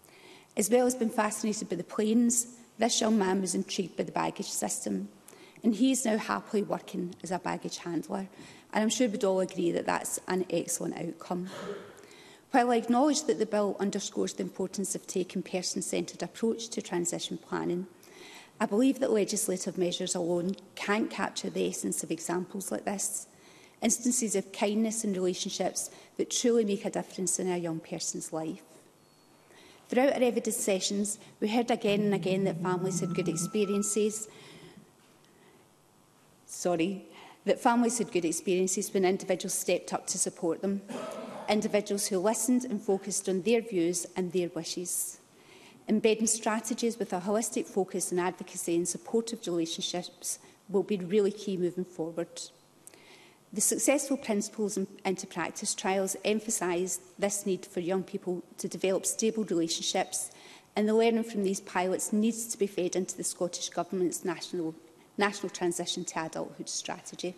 As well as being fascinated by the planes, this young man was intrigued by the baggage system, and he is now happily working as a baggage handler. And I'm sure we'd all agree that that's an excellent outcome. While I acknowledge that the bill underscores the importance of taking a person-centred approach to transition planning, I believe that legislative measures alone can't capture the essence of examples like this, instances of kindness and relationships that truly make a difference in a young person's life. Throughout our evidence sessions, we heard again and again that families had good experiences when individuals stepped up to support them, individuals who listened and focused on their views and their wishes. Embedding strategies with a holistic focus on advocacy and supportive relationships will be really key moving forward. The successful principles into practice trials emphasised this need for young people to develop stable relationships, and the learning from these pilots needs to be fed into the Scottish Government's national transition to adulthood strategy.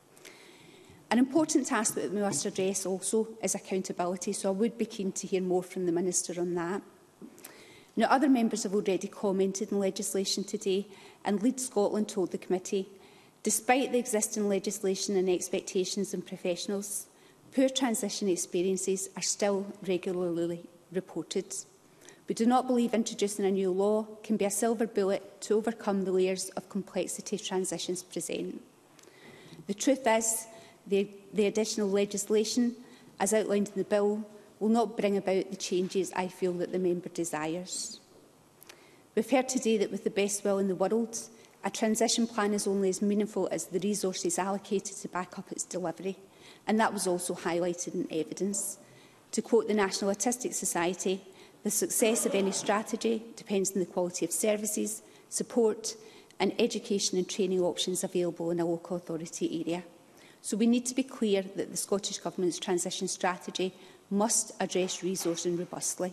An important task that we must address also is accountability, so I would be keen to hear more from the Minister on that. Now, other members have already commented on legislation today, and Lead Scotland told the committee, despite the existing legislation and expectations in professionals, poor transition experiences are still regularly reported. We do not believe introducing a new law can be a silver bullet to overcome the layers of complexity transitions present. The truth is, the additional legislation, as outlined in the bill, will not bring about the changes I feel that the member desires. We've heard today that with the best will in the world, a transition plan is only as meaningful as the resources allocated to back up its delivery, and that was also highlighted in evidence. To quote the National Autistic Society, the success of any strategy depends on the quality of services, support and education and training options available in a local authority area. So we need to be clear that the Scottish Government's transition strategy must address resourcing robustly.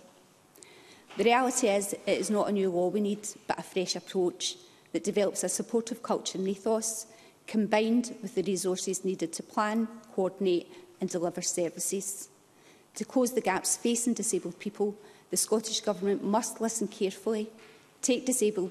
The reality is, it is not a new law we need, but a fresh approach that develops a supportive culture and ethos, combined with the resources needed to plan, coordinate and deliver services. To close the gaps facing disabled people, the Scottish Government must listen carefully, take disabled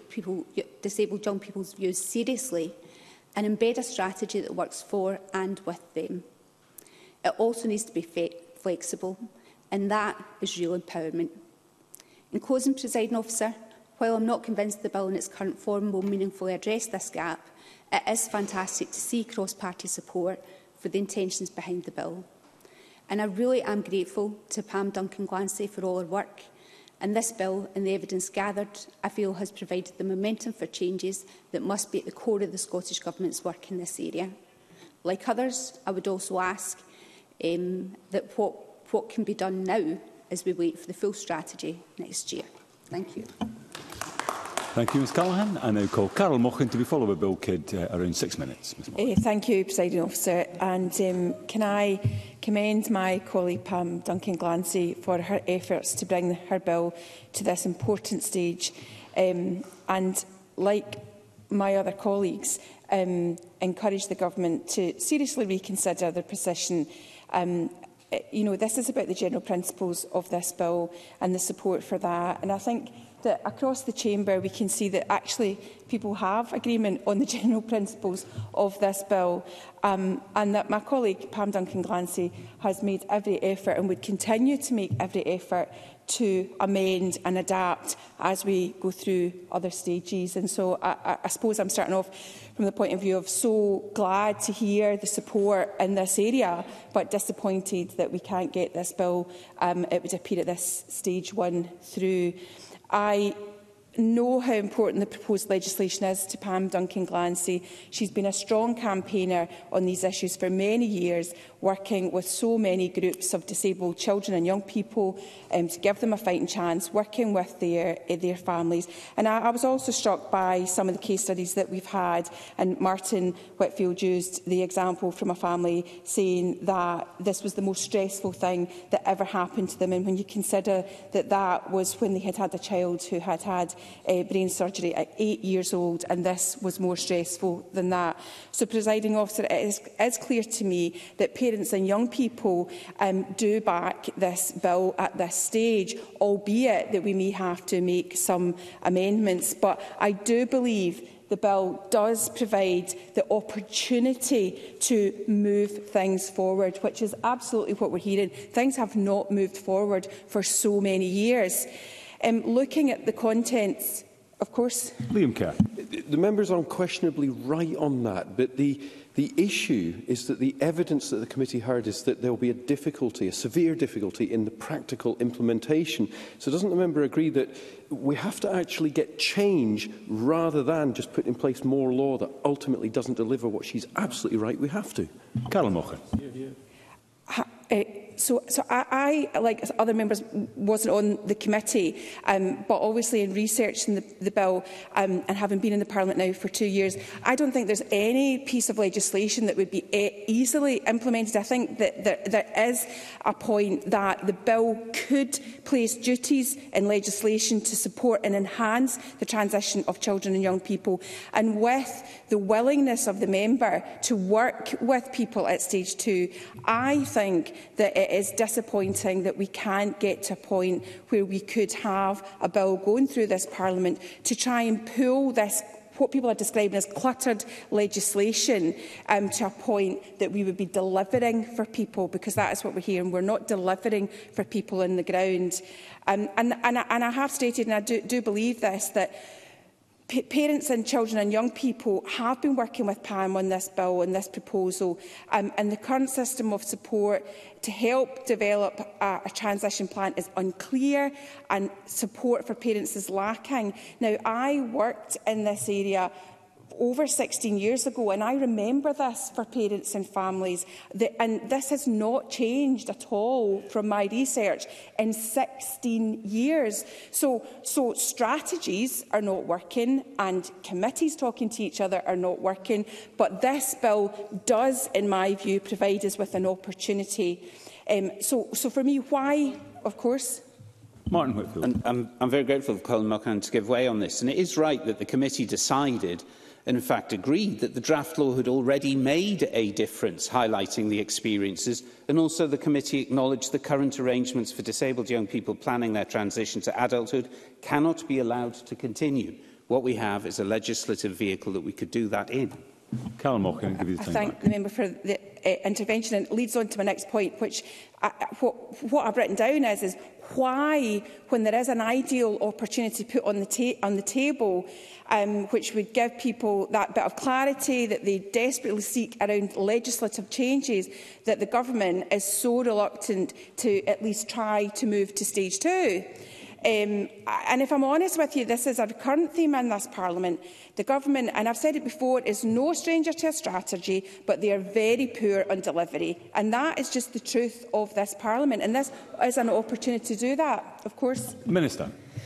young people's views seriously and embed a strategy that works for and with them. It also needs to be flexible, and that is real empowerment. In closing, Presiding Officer, while I'm not convinced the bill in its current form will meaningfully address this gap, it is fantastic to see cross-party support for the intentions behind the bill. And I really am grateful to Pam Duncan-Glancy for all her work. And this bill and the evidence gathered, I feel, has provided the momentum for changes that must be at the core of the Scottish Government's work in this area. Like others, I would also ask that what can be done now as we wait for the full strategy next year. Thank you. Thank you, Ms Callaghan. I now call Carol Mochan to be followed by Bill Kidd, around 6 minutes. Thank you, Presiding Officer. And can I commend my colleague Pam Duncan-Glancy for her efforts to bring her bill to this important stage. And like my other colleagues, encourage the Government to seriously reconsider their position. This is about the general principles of this bill and the support for that. And I think that across the chamber we can see that actually people have agreement on the general principles of this bill, and that my colleague Pam Duncan-Glancy has made every effort and would continue to make every effort to amend and adapt as we go through other stages. And so I suppose I'm starting off from the point of view of so glad to hear the support in this area, but disappointed that we can't get this bill, it would appear, at this stage 1 through. I know how important the proposed legislation is to Pam Duncan-Glancy. She's been a strong campaigner on these issues for many years, working with so many groups of disabled children and young people to give them a fighting chance, working with their families. And I was also struck by some of the case studies that we've had, and Martin Whitfield used the example from a family saying that this was the most stressful thing that ever happened to them. And when you consider that that was when they had had a child who had had brain surgery at 8 years old, and this was more stressful than that. So, Presiding Officer, it is clear to me that parents and young people do back this bill at this stage, albeit that we may have to make some amendments. But I do believe the bill does provide the opportunity to move things forward, which is absolutely what we're hearing. Things have not moved forward for so many years. Looking at the contents, of course. Liam Kerr. The members are unquestionably right on that, but the issue is that the evidence that the committee heard is that there will be a severe difficulty in the practical implementation. So doesn't the member agree that we have to actually get change rather than just put in place more law that ultimately doesn't deliver what she's absolutely right we have to? Carol Mochan. So I, like other members, wasn't on the committee, but obviously in researching the bill and having been in the Parliament now for 2 years, I don't think there's any piece of legislation that would be easily implemented. I think that there is a point that the bill could place duties in legislation to support and enhance the transition of children and young people. And with the willingness of the member to work with people at stage 2, I think that it is disappointing that we can't get to a point where we could have a bill going through this Parliament to try and pull this, what people are describing as cluttered legislation, to a point that we would be delivering for people, because that is what we're hearing. We're not delivering for people on the ground. And I have stated, and I do believe this, that parents and children and young people have been working with Pam on this bill and this proposal, and the current system of support to help develop a transition plan is unclear and support for parents is lacking. Now, I worked in this area over 16 years ago, and I remember this for parents and families, and this has not changed at all from my research in 16 years. So strategies are not working, and committees talking to each other are not working, but this bill does, in my view, provide us with an opportunity. So for me, why, of course? Martin Whitfield. And I'm very grateful for Colin Mulcahy to give way on this. And it is right that the committee decided, and in fact agreed, that the draft law had already made a difference, highlighting the experiences, and also the committee acknowledged the current arrangements for disabled young people planning their transition to adulthood cannot be allowed to continue. What we have is a legislative vehicle that we could do that in. Callum Mochan, give you the time. I thank the member for the intervention, and it leads on to my next point, which what I've written down is why, when there is an ideal opportunity put on the table, which would give people that bit of clarity that they desperately seek around legislative changes, that the government is so reluctant to at least try to move to stage 2. And if I'm honest with you, this is a recurrent theme in this Parliament. The government, and I've said it before, is no stranger to a strategy, but they are very poor on delivery. And that is just the truth of this Parliament. And this is an opportunity to do that, of course. Minister.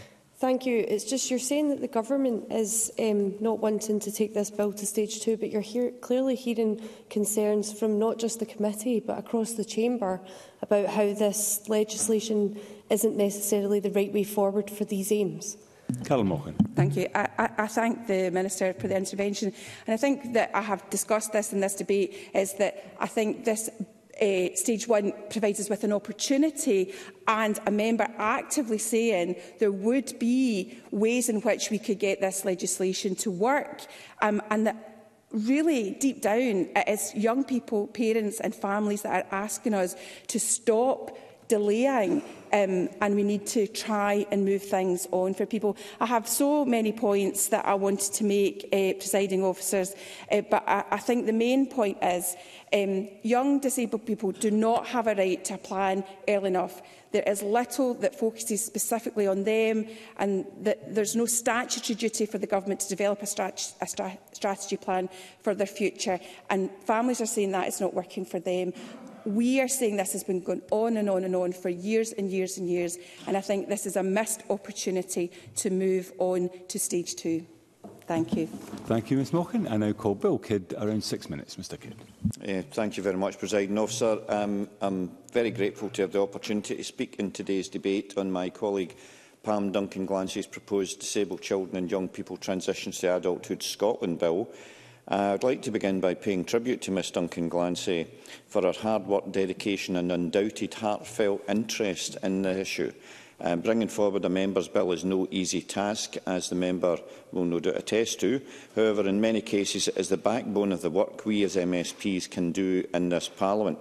Thank you. It's just you're saying that the government is not wanting to take this bill to stage 2, but you're clearly hearing concerns from not just the committee but across the chamber about how this legislation isn't necessarily the right way forward for these aims. Callum Mohan. Thank you. I thank the Minister for the intervention. And I think that I have discussed this in this debate, is that I think this Stage 1 provides us with an opportunity and a member actively saying there would be ways in which we could get this legislation to work, and that really deep down it is young people, parents and families that are asking us to stop delaying, and we need to try and move things on for people. I have so many points that I wanted to make, presiding officers, but I think the main point is young disabled people do not have a right to a plan early enough. There is little that focuses specifically on them, and there's no statutory duty for the government to develop a strategy plan for their future, and families are saying that it's not working for them. We are saying this has been going on and on and on for years and years and years, and I think this is a missed opportunity to move on to stage 2. Thank you. Thank you, Ms Mohan. I now call Bill Kidd, around 6 minutes. Mr Kidd. Thank you very much, Presiding Officer. I'm very grateful to have the opportunity to speak in today's debate on my colleague Pam Duncan-Glancy's proposed Disabled Children and Young People Transitions to Adulthood Scotland Bill. I would like to begin by paying tribute to Ms Duncan-Glancy for her hard work, dedication and undoubted heartfelt interest in the issue. Bringing forward a member's bill is no easy task, as the member will no doubt attest to. However, in many cases it is the backbone of the work we as MSPs can do in this Parliament.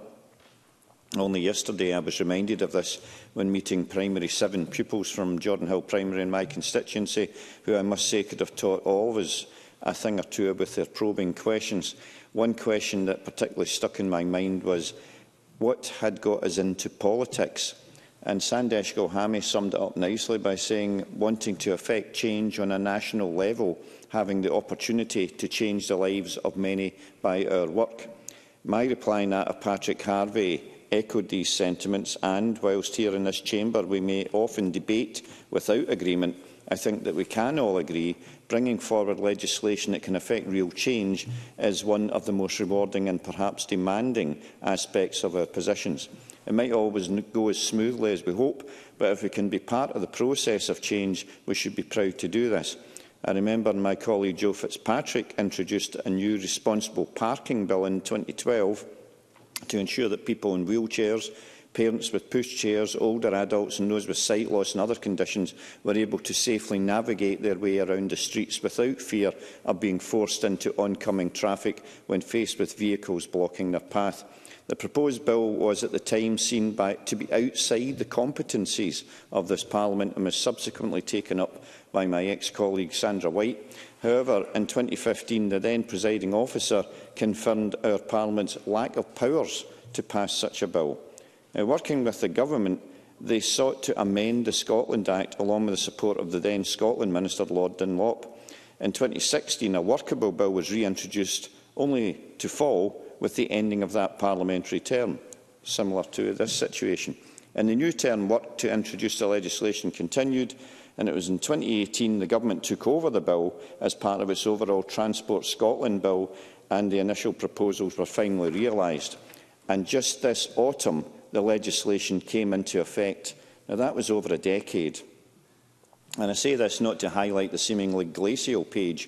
Only yesterday I was reminded of this when meeting Primary 7 pupils from Jordan Hill Primary in my constituency, who I must say could have taught all of us a thing or two with their probing questions. One question that particularly stuck in my mind was, what had got us into politics? And Sandesh Gulhami summed it up nicely by saying, wanting to effect change on a national level, having the opportunity to change the lives of many by our work. My reply and that of Patrick Harvey echoed these sentiments, and whilst here in this chamber we may often debate without agreement, I think that we can all agree bringing forward legislation that can effect real change is one of the most rewarding and perhaps demanding aspects of our positions. It might always go as smoothly as we hope, but if we can be part of the process of change, we should be proud to do this. I remember my colleague Joe Fitzpatrick introduced a new responsible parking bill in 2012 to ensure that people in wheelchairs, parents with pushchairs, older adults and those with sight loss and other conditions were able to safely navigate their way around the streets without fear of being forced into oncoming traffic when faced with vehicles blocking their path. The proposed bill was at the time seen to be outside the competencies of this Parliament and was subsequently taken up by my ex-colleague Sandra White. However, in 2015, the then presiding officer confirmed our Parliament's lack of powers to pass such a bill. Now, working with the government, they sought to amend the Scotland Act along with the support of the then Scotland Minister Lord Dunlop. In 2016, a workable bill was reintroduced, only to fall with the ending of that parliamentary term, similar to this situation. In the new term, work to introduce the legislation continued, and it was in 2018 the government took over the bill as part of its overall Transport Scotland bill, and the initial proposals were finally realised. And just this autumn, the legislation came into effect. Now, that was over a decade. And I say this not to highlight the seemingly glacial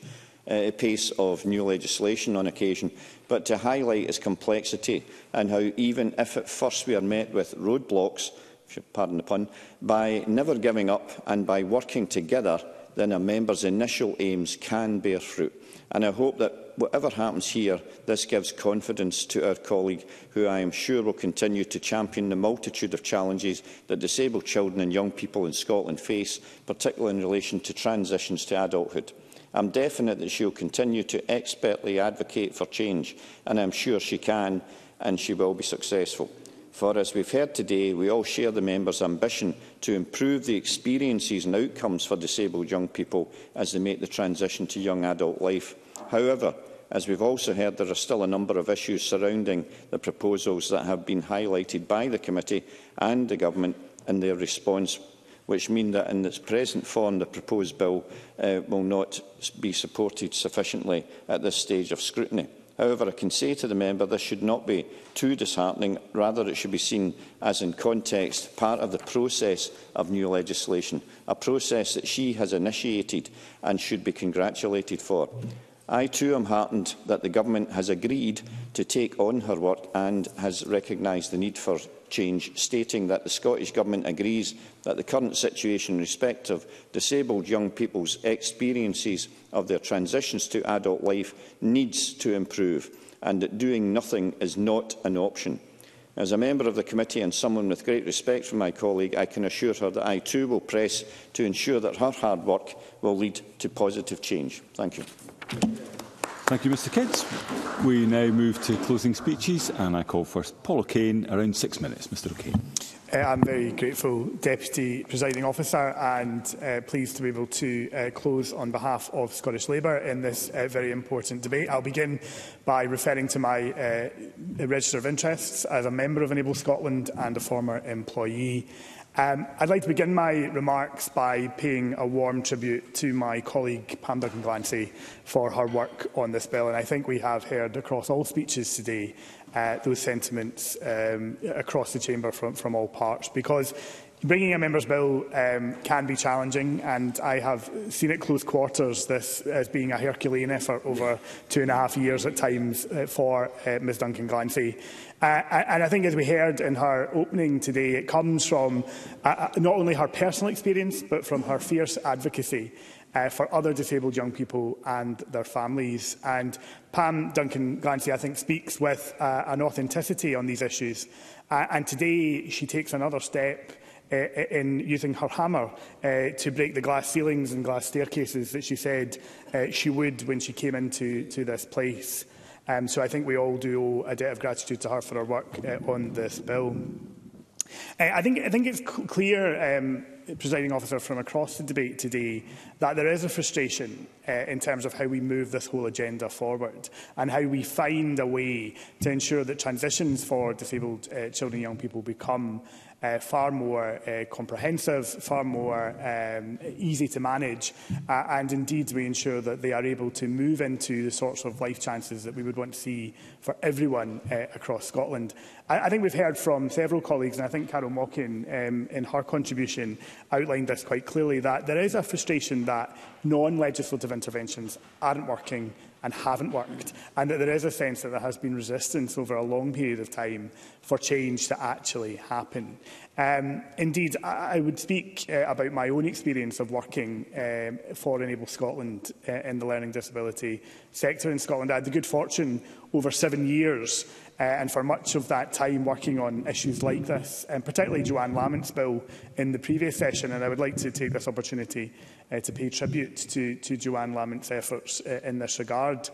pace of new legislation on occasion, but to highlight its complexity and how, even if at first we are met with roadblocks, if you pardon the pun, by never giving up and by working together, then a member's initial aims can bear fruit. And I hope that whatever happens here, this gives confidence to our colleague, who I am sure will continue to champion the multitude of challenges that disabled children and young people in Scotland face, particularly in relation to transitions to adulthood. I am definite that she will continue to expertly advocate for change, and I am sure she can and she will be successful. For, as we have heard today, we all share the member's ambition to improve the experiences and outcomes for disabled young people as they make the transition to young adult life. However, as we have also heard, there are still a number of issues surrounding the proposals that have been highlighted by the committee and the government in their response, which mean that in its present form the proposed bill will not be supported sufficiently at this stage of scrutiny. However, I can say to the member this should not be too disheartening. Rather, it should be seen as, in context, part of the process of new legislation, a process that she has initiated and should be congratulated for. I too am heartened that the Government has agreed to take on her work and has recognised the need for change, stating that the Scottish Government agrees that the current situation in respect of disabled young people's experiences of their transitions to adult life needs to improve, and that doing nothing is not an option. As a member of the committee and someone with great respect for my colleague, I can assure her that I too will press to ensure that her hard work will lead to positive change. Thank you. Thank you, Mr Kidds. We now move to closing speeches, and I call first Paul O'Kane, around 6 minutes. Mr O'Kane. I'm very grateful, Deputy Presiding Officer, and pleased to be able to close on behalf of Scottish Labour in this very important debate. I'll begin by referring to my register of interests as a member of Enable Scotland and a former employee. I'd like to begin my remarks by paying a warm tribute to my colleague Pam Duncan-Glancy for her work on this bill, and I think we have heard across all speeches today those sentiments across the chamber from all parts, because bringing a member's bill can be challenging, and I have seen at close quarters this as being a Herculean effort over 2.5 years at times for Ms Duncan-Glancy. And I think, as we heard in her opening today, it comes from not only her personal experience, but from her fierce advocacy for other disabled young people and their families. And Pam Duncan-Glancy, I think, speaks with an authenticity on these issues. And today she takes another step in using her hammer to break the glass ceilings and glass staircases that she said she would when she came into this place. So I think we all do owe a debt of gratitude to her for her work on this bill. I think it's clear, Presiding Officer, from across the debate today that there is a frustration in terms of how we move this whole agenda forward and how we find a way to ensure that transitions for disabled children and young people become far more comprehensive, far more easy to manage, and indeed we ensure that they are able to move into the sorts of life chances that we would want to see for everyone across Scotland. I think we've heard from several colleagues, and I think Carol Mockin in her contribution outlined this quite clearly, that there is a frustration that non-legislative interventions aren't working and haven't worked, and that there is a sense that there has been resistance over a long period of time for change to actually happen. Indeed, I would speak about my own experience of working for Enable Scotland in the learning disability sector in Scotland. I had the good fortune over 7 years and for much of that time working on issues like this, and particularly Joanne Lamont's bill in the previous session, and I would like to take this opportunity to pay tribute to Joanne Lamont's efforts in this regard.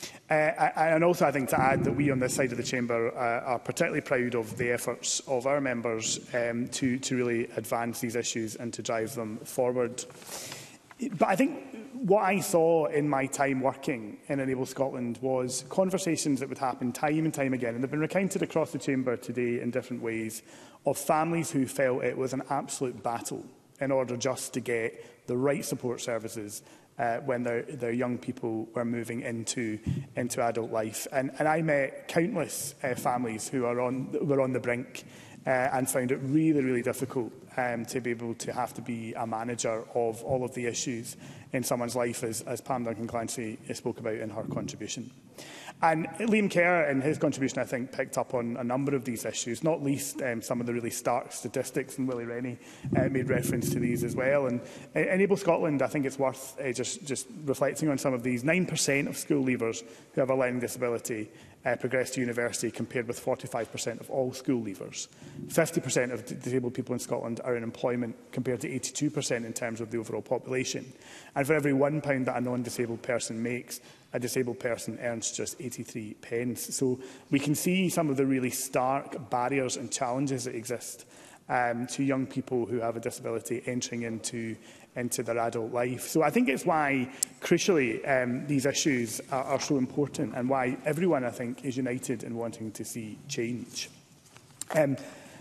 And also, I think, to add that we on this side of the chamber are particularly proud of the efforts of our members to really advance these issues and to drive them forward. But I think what I saw in my time working in Enable Scotland was conversations that would happen time and time again, and they've been recounted across the chamber today in different ways, of families who felt it was an absolute battle in order just to get the right support services when their young people were moving into adult life. And I met countless families who were on the brink and found it really, really difficult to be able to have to be a manager of all of the issues in someone's life, as Pam Duncan-Glancy spoke about in her contribution. And Liam Kerr, in his contribution, I think, picked up on a number of these issues, not least some of the really stark statistics, and Willie Rennie made reference to these as well. And Enable Scotland, I think it's worth just reflecting on some of these. 9% of school leavers who have a learning disability progress to university, compared with 45% of all school leavers. 50% of disabled people in Scotland are in employment, compared to 82% in terms of the overall population. And for every £1 that a non-disabled person makes, a disabled person earns just 83 pence. So we can see some of the really stark barriers and challenges that exist to young people who have a disability entering into their adult life. So I think it's why, crucially, these issues are so important, and why everyone, I think, is united in wanting to see change.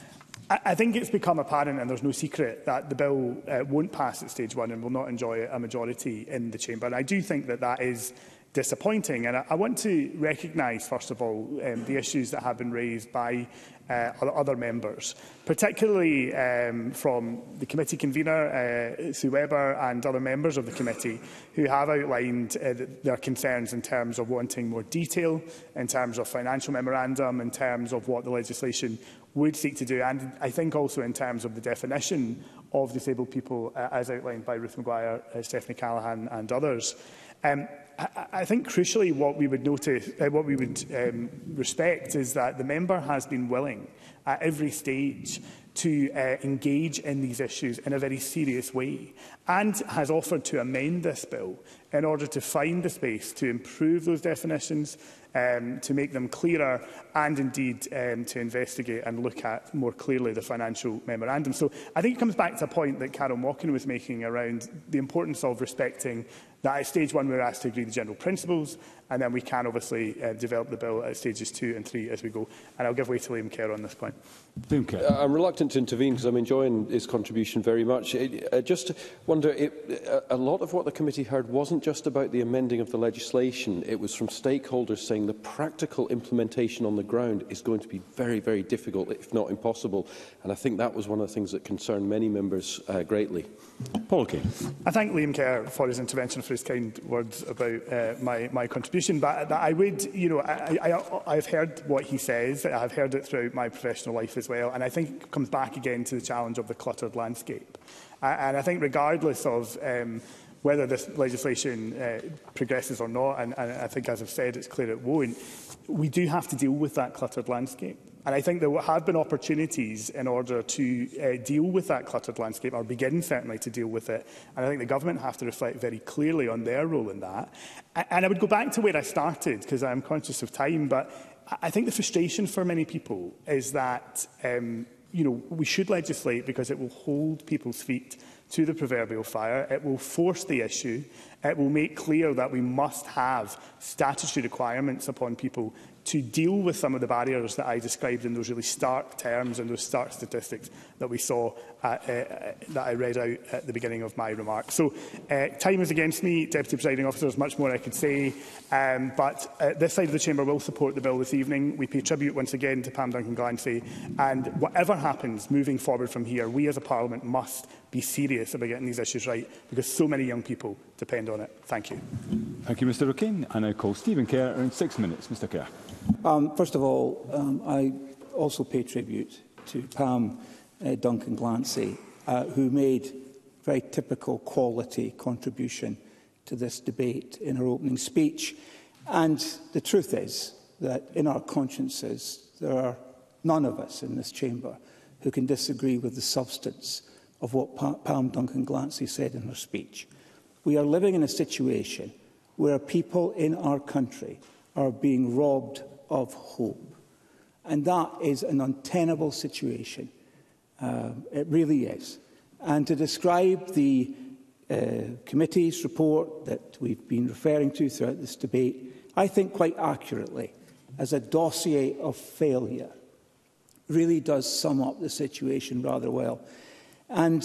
I think it's become apparent, and there's no secret, that the bill won't pass at stage 1 and will not enjoy a majority in the Chamber. And I do think that that is disappointing. And I want to recognise, first of all, the issues that have been raised by other members, particularly from the committee convener, Sue Webber, and other members of the committee, who have outlined their concerns in terms of wanting more detail, in terms of financial memorandum, in terms of what the legislation would seek to do, and I think also in terms of the definition of disabled people, as outlined by Ruth Maguire, Stephanie Callaghan and others. I think crucially what we would notice, respect is that the member has been willing at every stage to engage in these issues in a very serious way, and has offered to amend this bill in order to find the space to improve those definitions, to make them clearer, and indeed to investigate and look at more clearly the financial memorandum. So I think it comes back to a point that Carol Mockin was making around the importance of respecting that at stage 1 we're asked to agree the general principles, and then we can obviously develop the bill at stages 2 and 3 as we go. And I'll give way to Liam Kerr on this point. I'm reluctant to intervene because I'm enjoying his contribution very much. I just wonder, a lot of what the committee heard wasn't just about the amending of the legislation. It was from stakeholders saying the practical implementation on the ground is going to be very, very difficult, if not impossible. And I think that was one of the things that concerned many members greatly. Paul Kane. I thank Liam Kerr for his intervention, for his kind words about my contribution. But I would, I've heard what he says. I've heard it throughout my professional life as well. And I think it comes back again to the challenge of the cluttered landscape. And I think regardless of whether this legislation progresses or not, and I think, as I've said, it's clear it won't, we do have to deal with that cluttered landscape. And I think there have been opportunities in order to deal with that cluttered landscape, or begin certainly to deal with it. And I think the government have to reflect very clearly on their role in that. And I would go back to where I started, because I'm conscious of time, but I think the frustration for many people is that we should legislate because it will hold people's feet to the proverbial fire. It will force the issue. It will make clear that we must have statutory requirements upon people to deal with some of the barriers that I described in those really stark terms and those stark statistics that we saw, that I read out at the beginning of my remarks. So time is against me, Deputy Presiding Officer. There's much more I could say, but this side of the Chamber will support the bill this evening. We pay tribute once again to Pam Duncan-Glancy, and whatever happens moving forward from here, we as a Parliament must be serious about getting these issues right, because so many young people depend on it. Thank you. Thank you, Mr O'Kane. I now call Stephen Kerr in 6 minutes. Mr Kerr. First of all, I also pay tribute to Pam Duncan-Glancy, who made a very typical quality contribution to this debate in her opening speech. And the truth is that in our consciences, there are none of us in this chamber who can disagree with the substance of what Pam Duncan-Glancy said in her speech. We are living in a situation where people in our country are being robbed of hope. And that is an untenable situation. It really is. And to describe the committee's report that we've been referring to throughout this debate, I think quite accurately, as a dossier of failure, really does sum up the situation rather well. And,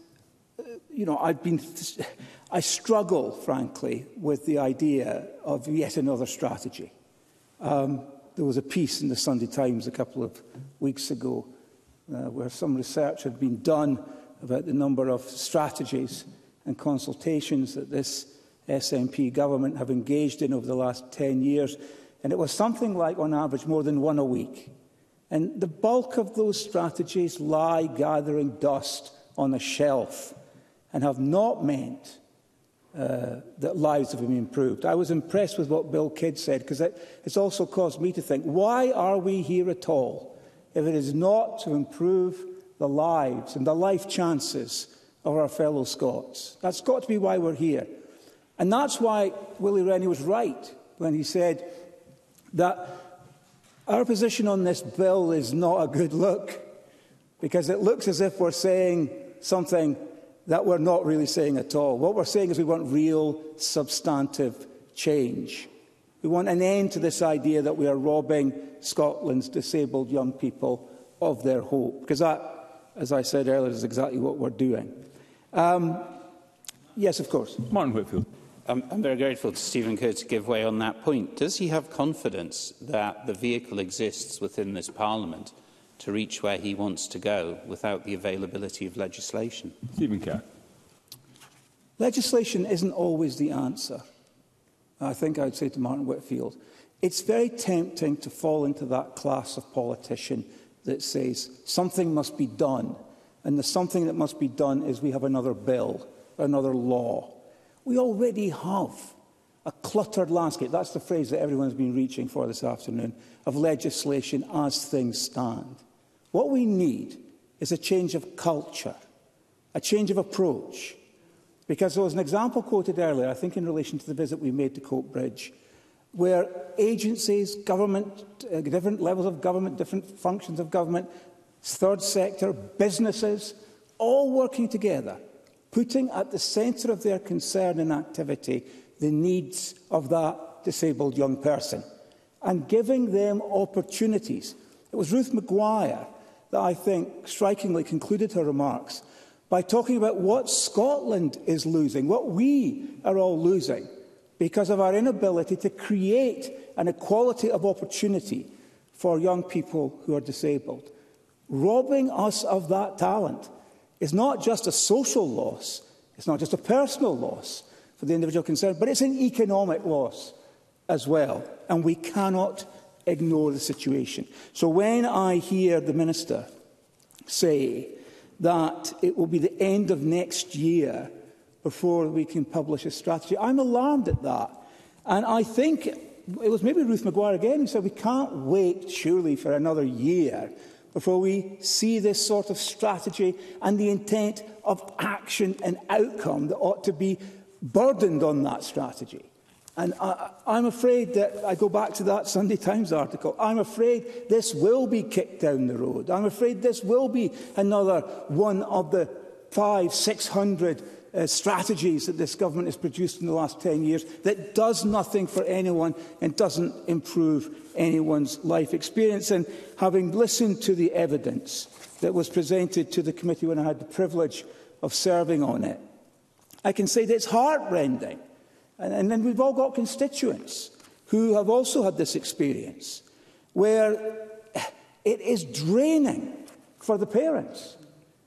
I struggle, frankly, with the idea of yet another strategy. There was a piece in the Sunday Times a couple of weeks ago where some research had been done about the number of strategies and consultations that this SNP government have engaged in over the last 10 years. And it was something like, on average, more than one a week. And the bulk of those strategies lie gathering dust on a shelf and have not meant that lives have been improved. I was impressed with what Bill Kidd said, because it's also caused me to think, why are we here at all if it is not to improve the lives and the life chances of our fellow Scots? That's got to be why we're here. And that's why Willie Rennie was right when he said that our position on this bill is not a good look, because it looks as if we're saying something that we're not really saying at all. What we're saying is we want real, substantive change. We want an end to this idea that we are robbing Scotland's disabled young people of their hope, because that as I said earlier, is exactly what we're doing. Yes, of course. Martin Whitfield. I'm very grateful to Stephen Kerr to give way on that point. Does he have confidence that the vehicle exists within this Parliament to reach where he wants to go without the availability of legislation? Stephen Kerr. Legislation isn't always the answer. I think I would say to Martin Whitfield, it's very tempting to fall into that class of politician that says something must be done, and the something that must be done is we have another bill, another law. We already have a cluttered landscape, that's the phrase that everyone's been reaching for this afternoon, of legislation as things stand. What we need is a change of culture, a change of approach. Because there was an example quoted earlier, I think in relation to the visit we made to Coatbridge, where agencies, government, different levels of government, different functions of government, third sector, businesses, all working together, putting at the centre of their concern and activity the needs of that disabled young person and giving them opportunities. It was Ruth Maguire that I think strikingly concluded her remarks by talking about what Scotland is losing, what we are all losing, because of our inability to create an equality of opportunity for young people who are disabled. Robbing us of that talent is not just a social loss, it's not just a personal loss for the individual concerned, but it's an economic loss as well, and we cannot ignore the situation. So when I hear the Minister say that it will be the end of next year before we can publish a strategy, I'm alarmed at that. And I think it was maybe Ruth Maguire again who said we can't wait, surely, for another year before we see this sort of strategy and the intent of action and outcome that ought to be burdened on that strategy. And I'm afraid that, I go back to that Sunday Times article, I'm afraid this will be kicked down the road. I'm afraid this will be another one of the 500-600 strategies that this government has produced in the last 10 years that does nothing for anyone and doesn't improve anyone's life experience. And having listened to the evidence that was presented to the committee when I had the privilege of serving on it, I can say that it's heartrending. And then we've all got constituents who have also had this experience, where it is draining for the parents.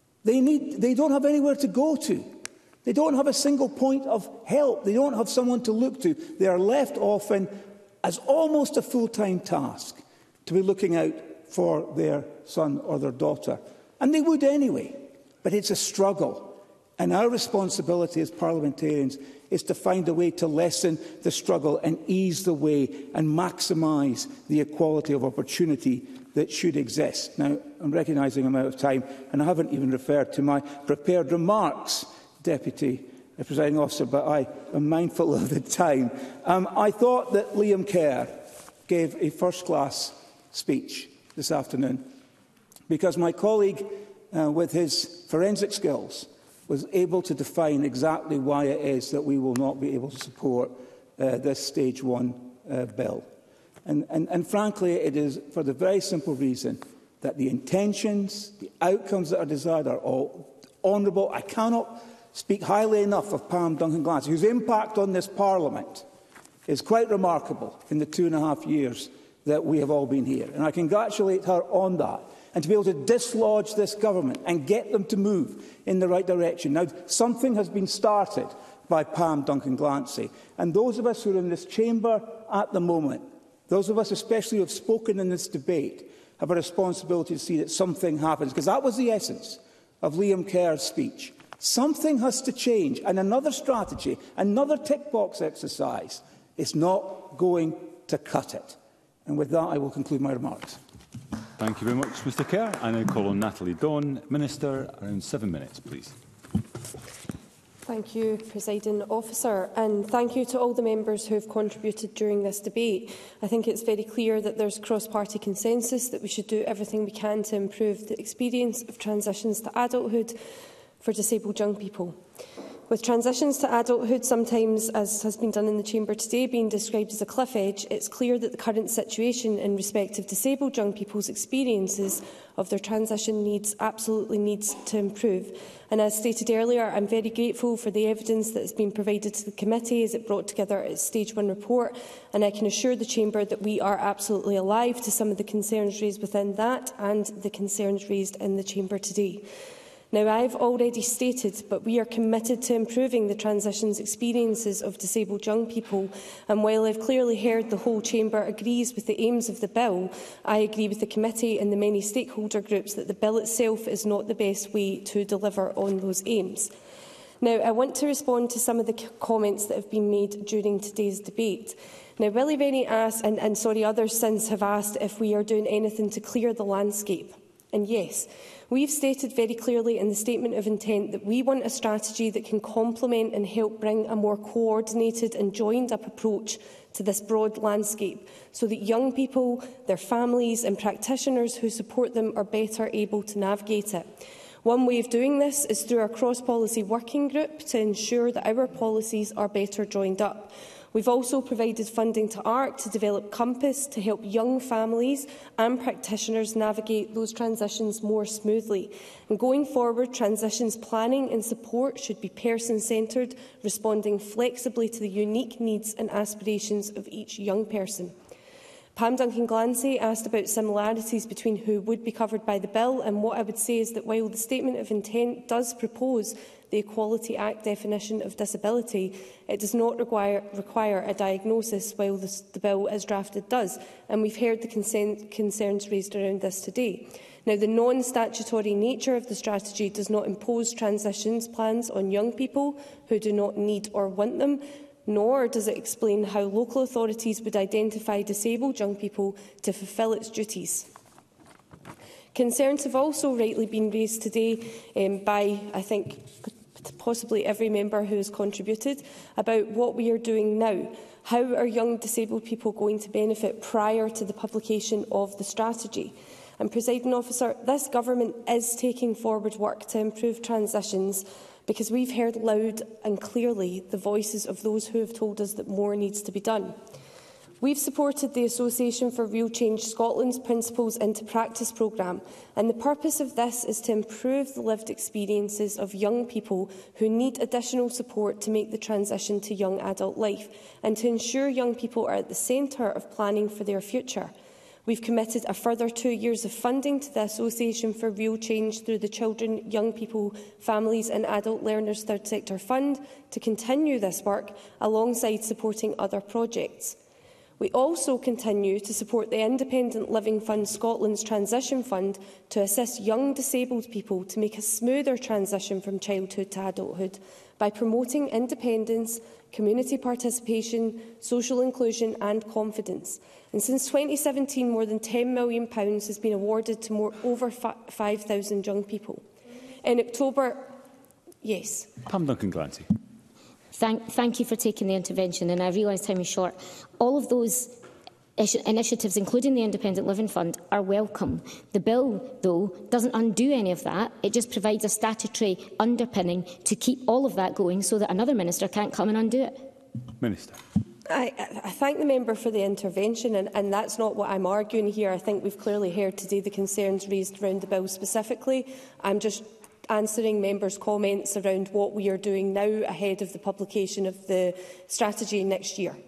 They don't have anywhere to go to. They don't have a single point of help. They don't have someone to look to. They are left often as almost a full-time task to be looking out for their son or their daughter. And they would anyway, but it's a struggle. And our responsibility as parliamentarians is to find a way to lessen the struggle and ease the way and maximise the equality of opportunity that should exist. Now, I'm recognising I'm out of time, and I haven't even referred to my prepared remarks, Deputy Presiding Officer, but I am mindful of the time. I thought that Liam Kerr gave a first-class speech this afternoon, because my colleague, with his forensic skills, was able to define exactly why it is that we will not be able to support this Stage 1 bill. And frankly, it is for the very simple reason that the intentions, the outcomes that are desired are all honourable. I cannot speak highly enough of Pam Duncan-Glancy, whose impact on this Parliament is quite remarkable in the 2.5 years that we have all been here. And I congratulate her on that. And to be able to dislodge this government and get them to move in the right direction. Now, something has been started by Pam Duncan-Glancy. And those of us who are in this chamber at the moment, those of us especially who have spoken in this debate, have a responsibility to see that something happens. Because that was the essence of Liam Kerr's speech. Something has to change. And another strategy, another tick-box exercise is not going to cut it. And with that, I will conclude my remarks. Thank you very much, Mr Kerr. I now call on Natalie Dawn. Minister, around 7 minutes, please. Thank you, Presiding Officer, and thank you to all the members who have contributed during this debate. I think it's very clear that there's cross-party consensus that we should do everything we can to improve the experience of transitions to adulthood for disabled young people. With transitions to adulthood sometimes, as has been done in the Chamber today, being described as a cliff edge, it's clear that the current situation in respect of disabled young people's experiences of their transition absolutely needs to improve. And as stated earlier, I'm very grateful for the evidence that has been provided to the committee as it brought together its Stage 1 report, and I can assure the Chamber that we are absolutely alive to some of the concerns raised within that and the concerns raised in the Chamber today. Now, I've already stated, but we are committed to improving the transitions experiences of disabled young people, and while I've clearly heard the whole Chamber agrees with the aims of the bill, I agree with the committee and the many stakeholder groups that the bill itself is not the best way to deliver on those aims. Now, I want to respond to some of the comments that have been made during today's debate. Now, Willie Rennie asked, and others since have asked, if we are doing anything to clear the landscape. And yes, we've stated very clearly in the Statement of Intent that we want a strategy that can complement and help bring a more coordinated and joined-up approach to this broad landscape, so that young people, their families and practitioners who support them are better able to navigate it. One way of doing this is through our cross-policy working group to ensure that our policies are better joined up. We've also provided funding to ARC to develop Compass to help young families and practitioners navigate those transitions more smoothly. And going forward, transitions planning and support should be person-centred, responding flexibly to the unique needs and aspirations of each young person. Pam Duncan-Glancy asked about similarities between who would be covered by the bill, and what I would say is that while the Statement of Intent does propose the Equality Act definition of disability, it does not require a diagnosis, while the bill as drafted does, and we've heard the concerns raised around this today. Now, the non-statutory nature of the strategy does not impose transitions plans on young people who do not need or want them, nor does it explain how local authorities would identify disabled young people to fulfil its duties. Concerns have also rightly been raised today by, I think, possibly every member who has contributed, about what we are doing now. How are young disabled people going to benefit prior to the publication of the strategy? And, Presiding Officer, this government is taking forward work to improve transitions, because we've heard loud and clearly the voices of those who have told us that more needs to be done. We've supported the Association for Real Change Scotland's Principles into Practice programme, and the purpose of this is to improve the lived experiences of young people who need additional support to make the transition to young adult life, and to ensure young people are at the centre of planning for their future. We've committed a further 2 years of funding to the Association for Real Change through the Children, Young People, Families and Adult Learners Third Sector Fund to continue this work alongside supporting other projects. We also continue to support the Independent Living Fund Scotland's Transition Fund to assist young disabled people to make a smoother transition from childhood to adulthood by promoting independence, community participation, social inclusion and confidence. And since 2017, more than £10 million has been awarded to over 5,000 young people. In October, yes. Pam Duncan-Glancy. Thank you for taking the intervention, and I realise time is short. All of those initiatives, including the Independent Living Fund, are welcome. The bill, though, doesn't undo any of that. It just provides a statutory underpinning to keep all of that going so that another minister can't come and undo it. Minister. I thank the member for the intervention, and that's not what I'm arguing here. I think we've clearly heard today the concerns raised around the bill specifically. I'm just answering members' comments around what we are doing now ahead of the publication of the strategy next year.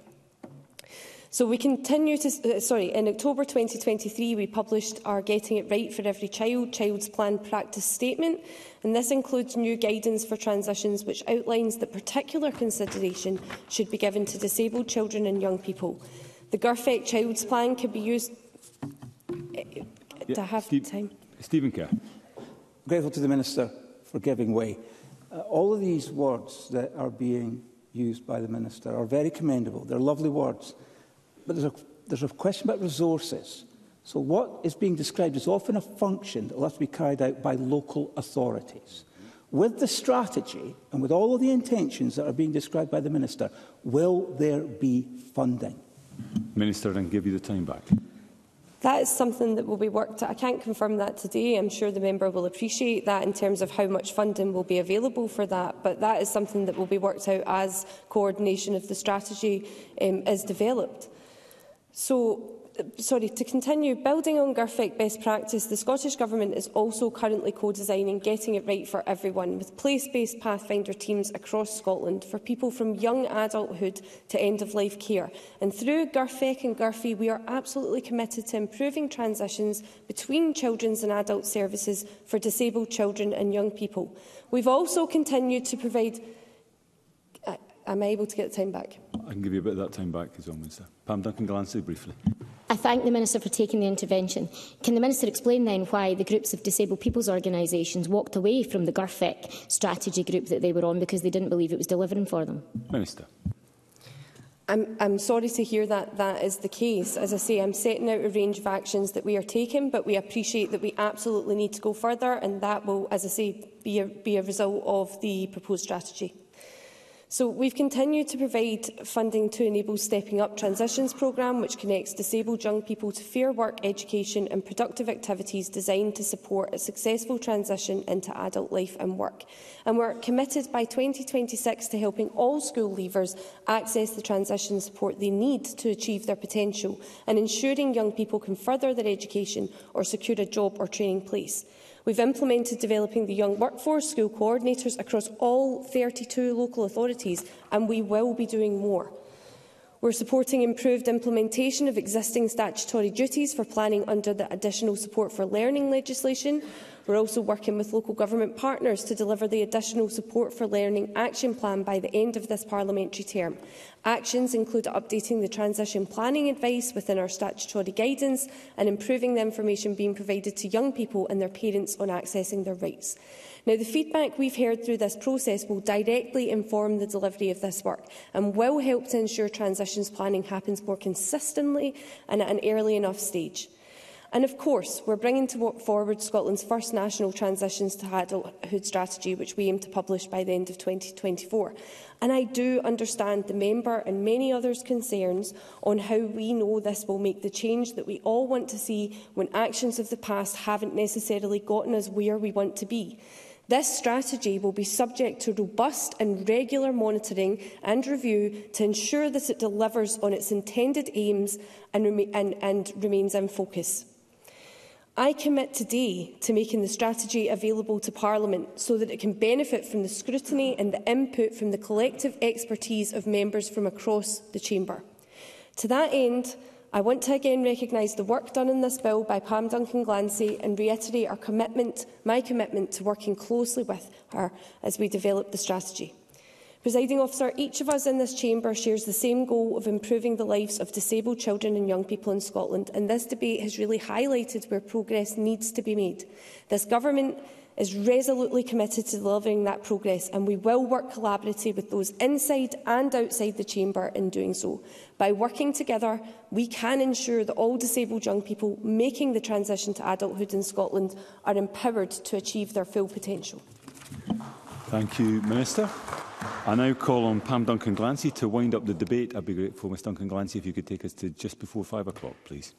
So we continue to, in October 2023, we published our Getting It Right for Every Child Child's Plan Practice Statement, and this includes new guidance for transitions which outlines that particular consideration should be given to disabled children and young people. The GIRFEC Child's Plan can be used to have time. Stephen Kerr. Grateful to the Minister for giving way. All of these words that are being used by the Minister are very commendable. They're lovely words. But there's a question about resources. So what is being described is often a function that will have to be carried out by local authorities. With the strategy and with all of the intentions that are being described by the Minister, will there be funding? Minister, and give you the time back. That is something that will be worked out. I can't confirm that today. I'm sure the member will appreciate that in terms of how much funding will be available for that. But that is something that will be worked out as coordination of the strategy is developed. To continue, building on GIRFEC best practice, the Scottish Government is also currently co-designing Getting It Right for Everyone, with place-based pathfinder teams across Scotland for people from young adulthood to end-of-life care. And through GIRFEC and GIRFE, we are absolutely committed to improving transitions between children's and adult services for disabled children and young people. We've also continued to provide... Am I able to get the time back? I can give you a bit of that time back as well, Minister. Pam Duncan-Glancy, briefly. I thank the Minister for taking the intervention. Can the Minister explain then why the groups of disabled people's organisations walked away from the GIRFEC strategy group that they were on because they didn't believe it was delivering for them? Minister. I'm sorry to hear that that is the case. As I say, I'm setting out a range of actions that we are taking, but we appreciate that we absolutely need to go further, and that will, as I say, be a result of the proposed strategy. So we've continued to provide funding to enable Stepping Up Transitions programme, which connects disabled young people to fair work, education and productive activities designed to support a successful transition into adult life and work. And we're committed by 2026 to helping all school leavers access the transition support they need to achieve their potential and ensuring young people can further their education or secure a job or training place. We've implemented developing the young workforce, school coordinators across all 32 local authorities, and we will be doing more. We're supporting improved implementation of existing statutory duties for planning under the Additional Support for Learning legislation. We're also working with local government partners to deliver the Additional Support for Learning Action Plan by the end of this parliamentary term. Actions include updating the transition planning advice within our statutory guidance and improving the information being provided to young people and their parents on accessing their rights. Now, the feedback we've heard through this process will directly inform the delivery of this work and will help to ensure transitions planning happens more consistently and at an early enough stage. And of course, we're bringing forward Scotland's first national transitions to adulthood strategy, which we aim to publish by the end of 2024. And I do understand the member and many others' concerns on how we know this will make the change that we all want to see when actions of the past haven't necessarily gotten us where we want to be. This strategy will be subject to robust and regular monitoring and review to ensure that it delivers on its intended aims and remains in focus. I commit today to making the strategy available to Parliament so that it can benefit from the scrutiny and the input from the collective expertise of members from across the Chamber. To that end, I want to again recognise the work done in this bill by Pam Duncan-Glancy and reiterate my commitment to working closely with her as we develop the strategy. Presiding Officer, each of us in this chamber shares the same goal of improving the lives of disabled children and young people in Scotland, and this debate has really highlighted where progress needs to be made. This Government is resolutely committed to delivering that progress, and we will work collaboratively with those inside and outside the chamber in doing so. By working together, we can ensure that all disabled young people making the transition to adulthood in Scotland are empowered to achieve their full potential. Thank you, Minister. I now call on Pam Duncan-Glancy to wind up the debate. I'd be grateful, Ms Duncan-Glancy, if you could take us to just before 5 o'clock, please.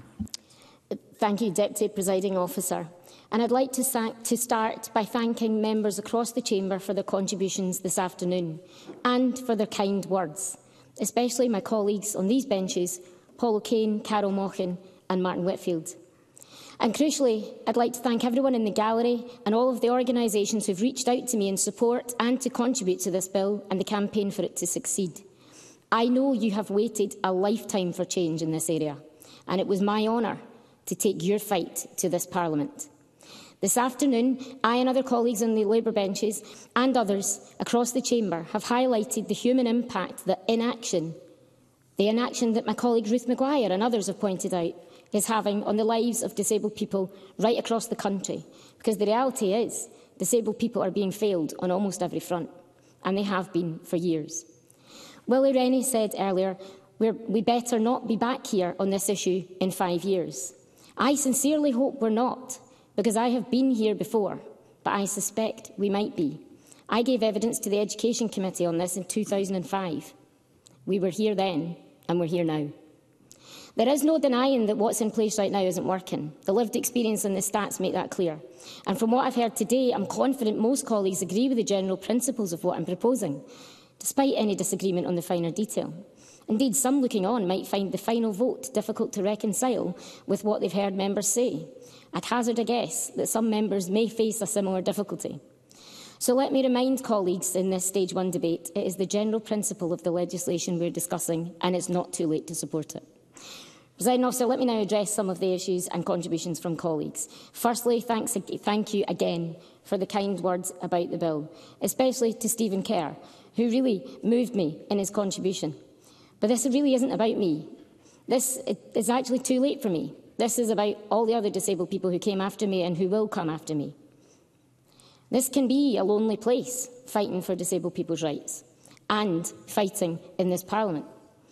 Thank you, Deputy Presiding Officer. And I'd like to start by thanking members across the Chamber for their contributions this afternoon and for their kind words, especially my colleagues on these benches, Paul O'Kane, Carol Mochan and Martin Whitfield. And crucially, I'd like to thank everyone in the gallery and all of the organisations who have reached out to me in support and to contribute to this bill and the campaign for it to succeed. I know you have waited a lifetime for change in this area, and it was my honour to take your fight to this Parliament. This afternoon, I and other colleagues on the Labour benches and others across the Chamber have highlighted the human impact that inaction, the inaction that my colleague Ruth Maguire and others have pointed out, is having on the lives of disabled people right across the country. Because the reality is, disabled people are being failed on almost every front, and they have been for years. Willie Rennie said earlier, we better not be back here on this issue in 5 years. I sincerely hope we're not, because I have been here before, but I suspect we might be. I gave evidence to the Education Committee on this in 2005. We were here then, and we're here now. There is no denying that what's in place right now isn't working. The lived experience and the stats make that clear. And from what I've heard today, I'm confident most colleagues agree with the general principles of what I'm proposing, despite any disagreement on the finer detail. Indeed, some looking on might find the final vote difficult to reconcile with what they've heard members say. I'd hazard a guess that some members may face a similar difficulty. So let me remind colleagues in this Stage 1 debate, it is the general principle of the legislation we're discussing, and it's not too late to support it. Presiding Officer, let me now address some of the issues and contributions from colleagues. Firstly, thank you again for the kind words about the bill, especially to Stephen Kerr, who really moved me in his contribution. But this really isn't about me. This is actually too late for me. This is about all the other disabled people who came after me and who will come after me. This can be a lonely place, fighting for disabled people's rights and fighting in this Parliament.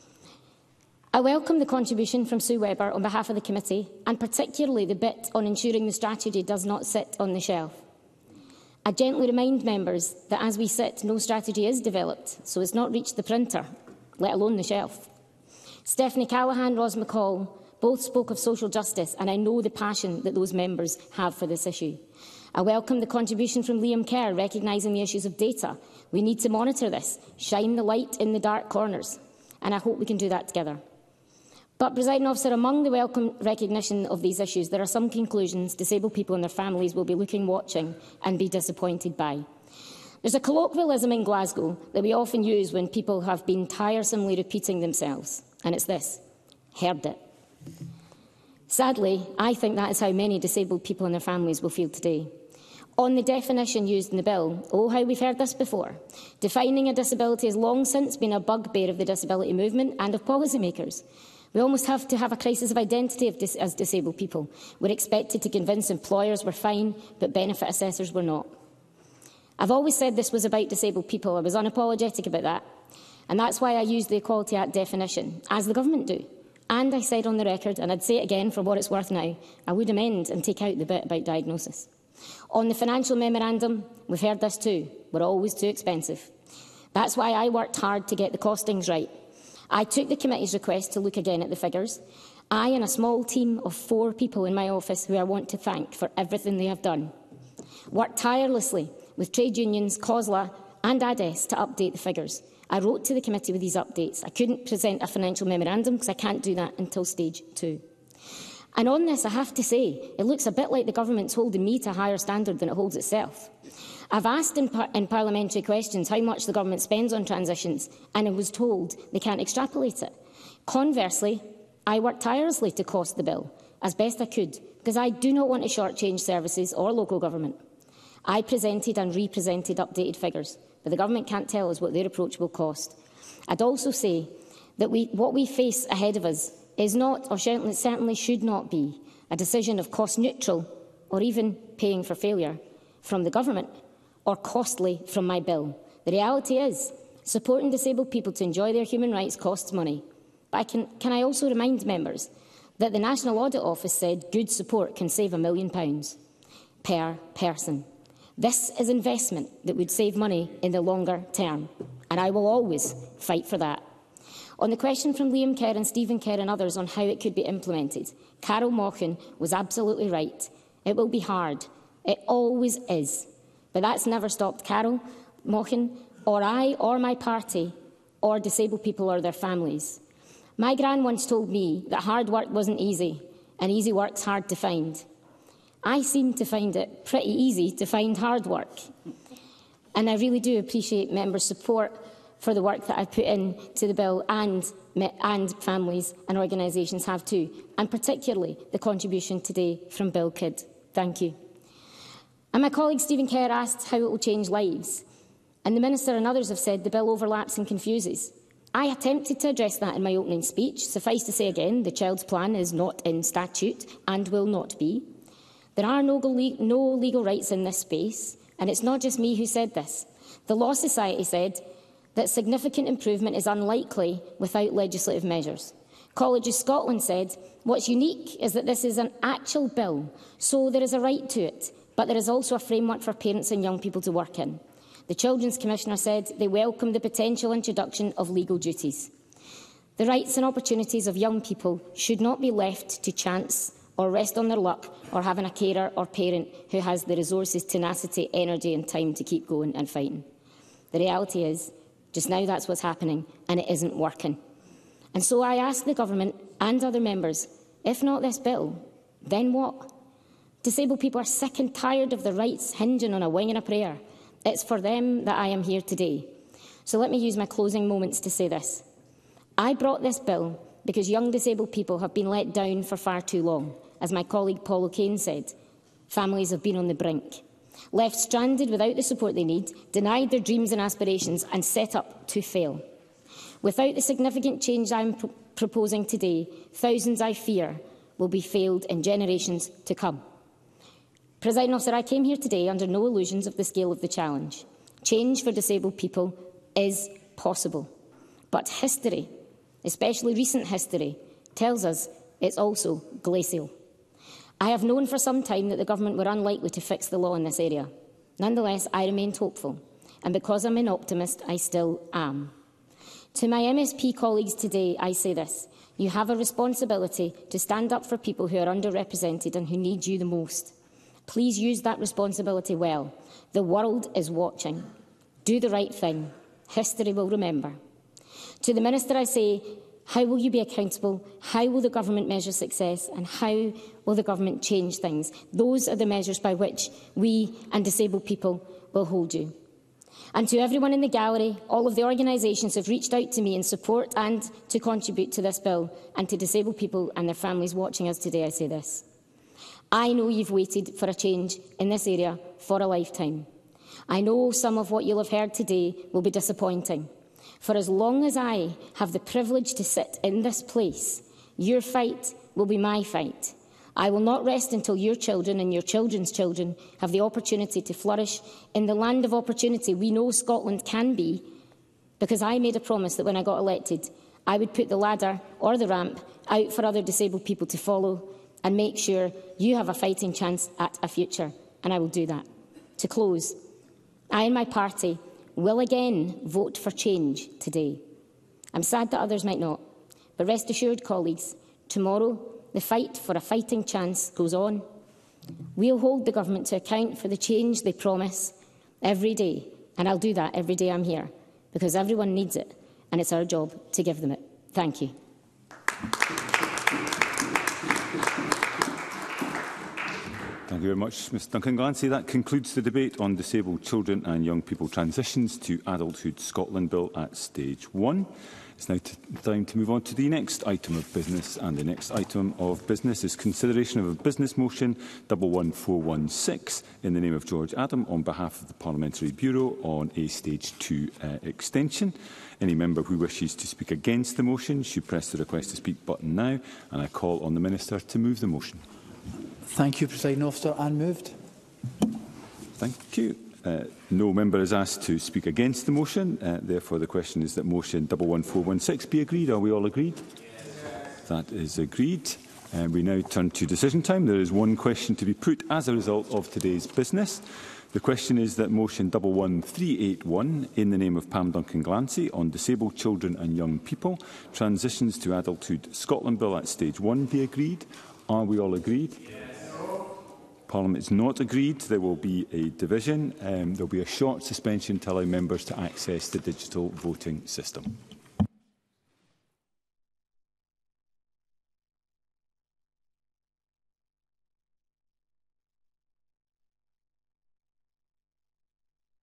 I welcome the contribution from Sue Webber on behalf of the committee, and particularly the bit on ensuring the strategy does not sit on the shelf. I gently remind members that as we sit, no strategy is developed, so it's not reached the printer, let alone the shelf. Stephanie Callaghan, Ros McCall, both spoke of social justice, and I know the passion that those members have for this issue. I welcome the contribution from Liam Kerr, recognising the issues of data. We need to monitor this, shine the light in the dark corners, and I hope we can do that together. But, Presiding Officer, among the welcome recognition of these issues, there are some conclusions disabled people and their families will be looking, watching and be disappointed by. There's a colloquialism in Glasgow that we often use when people have been tiresomely repeating themselves, and it's this: heard it. Sadly, I think that is how many disabled people and their families will feel today. On the definition used in the bill, oh, how we've heard this before. Defining a disability has long since been a bugbear of the disability movement and of policymakers. We almost have to have a crisis of identity as disabled people. We're expected to convince employers we're fine, but benefit assessors were not. I've always said this was about disabled people. I was unapologetic about that. And that's why I used the Equality Act definition, as the government do. And I said on the record, and I'd say it again for what it's worth now, I would amend and take out the bit about diagnosis. On the financial memorandum, we've heard this too. We're always too expensive. That's why I worked hard to get the costings right. I took the committee's request to look again at the figures. I and a small team of 4 people in my office who I want to thank for everything they have done worked tirelessly with trade unions, COSLA and ADES to update the figures. I wrote to the committee with these updates. I couldn't present a financial memorandum because I can't do that until Stage 2. And on this, I have to say, it looks a bit like the government's holding me to a higher standard than it holds itself. I've asked in parliamentary questions how much the government spends on transitions, and I was told they can't extrapolate it. Conversely, I worked tirelessly to cost the bill, as best I could, because I do not want to shortchange services or local government. I presented and re-presented updated figures, but the government can't tell us what their approach will cost. I'd also say that what we face ahead of us is not, or certainly should not be, a decision of cost neutral or even paying for failure from the government, or costly from my bill. The reality is, supporting disabled people to enjoy their human rights costs money. But can I also remind members that the National Audit Office said good support can save £1 million per person. This is investment that would save money in the longer term, and I will always fight for that. On the question from Liam Kerr and Stephen Kerr and others on how it could be implemented, Carol Mochan was absolutely right. It will be hard. It always is. But that's never stopped Carol Mochan, or I, or my party, or disabled people or their families. My gran once told me that hard work wasn't easy, and easy work's hard to find. I seem to find it pretty easy to find hard work. And I really do appreciate members' support for the work that I've put into the bill, and families and organisations have too, and particularly the contribution today from Bill Kidd. Thank you. And my colleague Stephen Kerr asked how it will change lives. And the Minister and others have said the bill overlaps and confuses. I attempted to address that in my opening speech. Suffice to say again, the child's plan is not in statute and will not be. There are no legal rights in this space, and it's not just me who said this. The Law Society said that significant improvement is unlikely without legislative measures. Colleges Scotland said, what's unique is that this is an actual bill, so there is a right to it, but there is also a framework for parents and young people to work in. The Children's Commissioner said they welcome the potential introduction of legal duties. The rights and opportunities of young people should not be left to chance or rest on their luck or having a carer or parent who has the resources, tenacity, energy and time to keep going and fighting. The reality is, just now that's what's happening and it isn't working. And so I ask the Government and other members, if not this bill, then what? Disabled people are sick and tired of their rights hinging on a wing and a prayer. It's for them that I am here today. So let me use my closing moments to say this. I brought this bill because young disabled people have been let down for far too long. As my colleague Paul O'Kane said, families have been on the brink, left stranded without the support they need, denied their dreams and aspirations and set up to fail. Without the significant change I am proposing today, thousands, I fear, will be failed in generations to come. Presiding Officer, I came here today under no illusions of the scale of the challenge. Change for disabled people is possible. But history, especially recent history, tells us it's also glacial. I have known for some time that the Government were unlikely to fix the law in this area. Nonetheless, I remained hopeful, and because I'm an optimist, I still am. To my MSP colleagues today, I say this. You have a responsibility to stand up for people who are underrepresented and who need you the most. Please use that responsibility well. The world is watching. Do the right thing. History will remember. To the Minister, I say, how will you be accountable? How will the Government measure success? And how will the Government change things? Those are the measures by which we and disabled people will hold you. And to everyone in the gallery, all of the organisations who have reached out to me in support and to contribute to this bill, and to disabled people and their families watching us today, I say this. I know you've waited for a change in this area for a lifetime. I know some of what you'll have heard today will be disappointing. For as long as I have the privilege to sit in this place, your fight will be my fight. I will not rest until your children and your children's children have the opportunity to flourish in the land of opportunity we know Scotland can be, because I made a promise that when I got elected, I would put the ladder or the ramp out for other disabled people to follow and make sure you have a fighting chance at a future, and I will do that. To close, I and my party will again vote for change today. I'm sad that others might not, but rest assured, colleagues, tomorrow the fight for a fighting chance goes on. We'll hold the Government to account for the change they promise every day, and I'll do that every day I'm here, because everyone needs it, and it's our job to give them it. Thank you. Thank you very much, Ms Duncan Glancy. That concludes the debate on disabled children and young people transitions to Adulthood Scotland Bill at Stage 1. It's now time to move on to the next item of business, and the next item of business is consideration of a business motion 11416 in the name of George Adam on behalf of the Parliamentary Bureau on a Stage 2 extension. Any member who wishes to speak against the motion should press the request to speak button now, and I call on the Minister to move the motion. Thank you, Presiding Officer, and moved. Thank you. No member is asked to speak against the motion. Therefore, the question is that motion 11416 be agreed. Are we all agreed? Yes. That is agreed. We now turn to decision time. There is one question to be put as a result of today's business. The question is that motion 11381 in the name of Pam Duncan Glancy on disabled children and young people transitions to Adulthood Scotland Bill at Stage 1 be agreed. Are we all agreed? Yes. Parliament is not agreed. There will be a division. There will be a short suspension to allow members to access the digital voting system.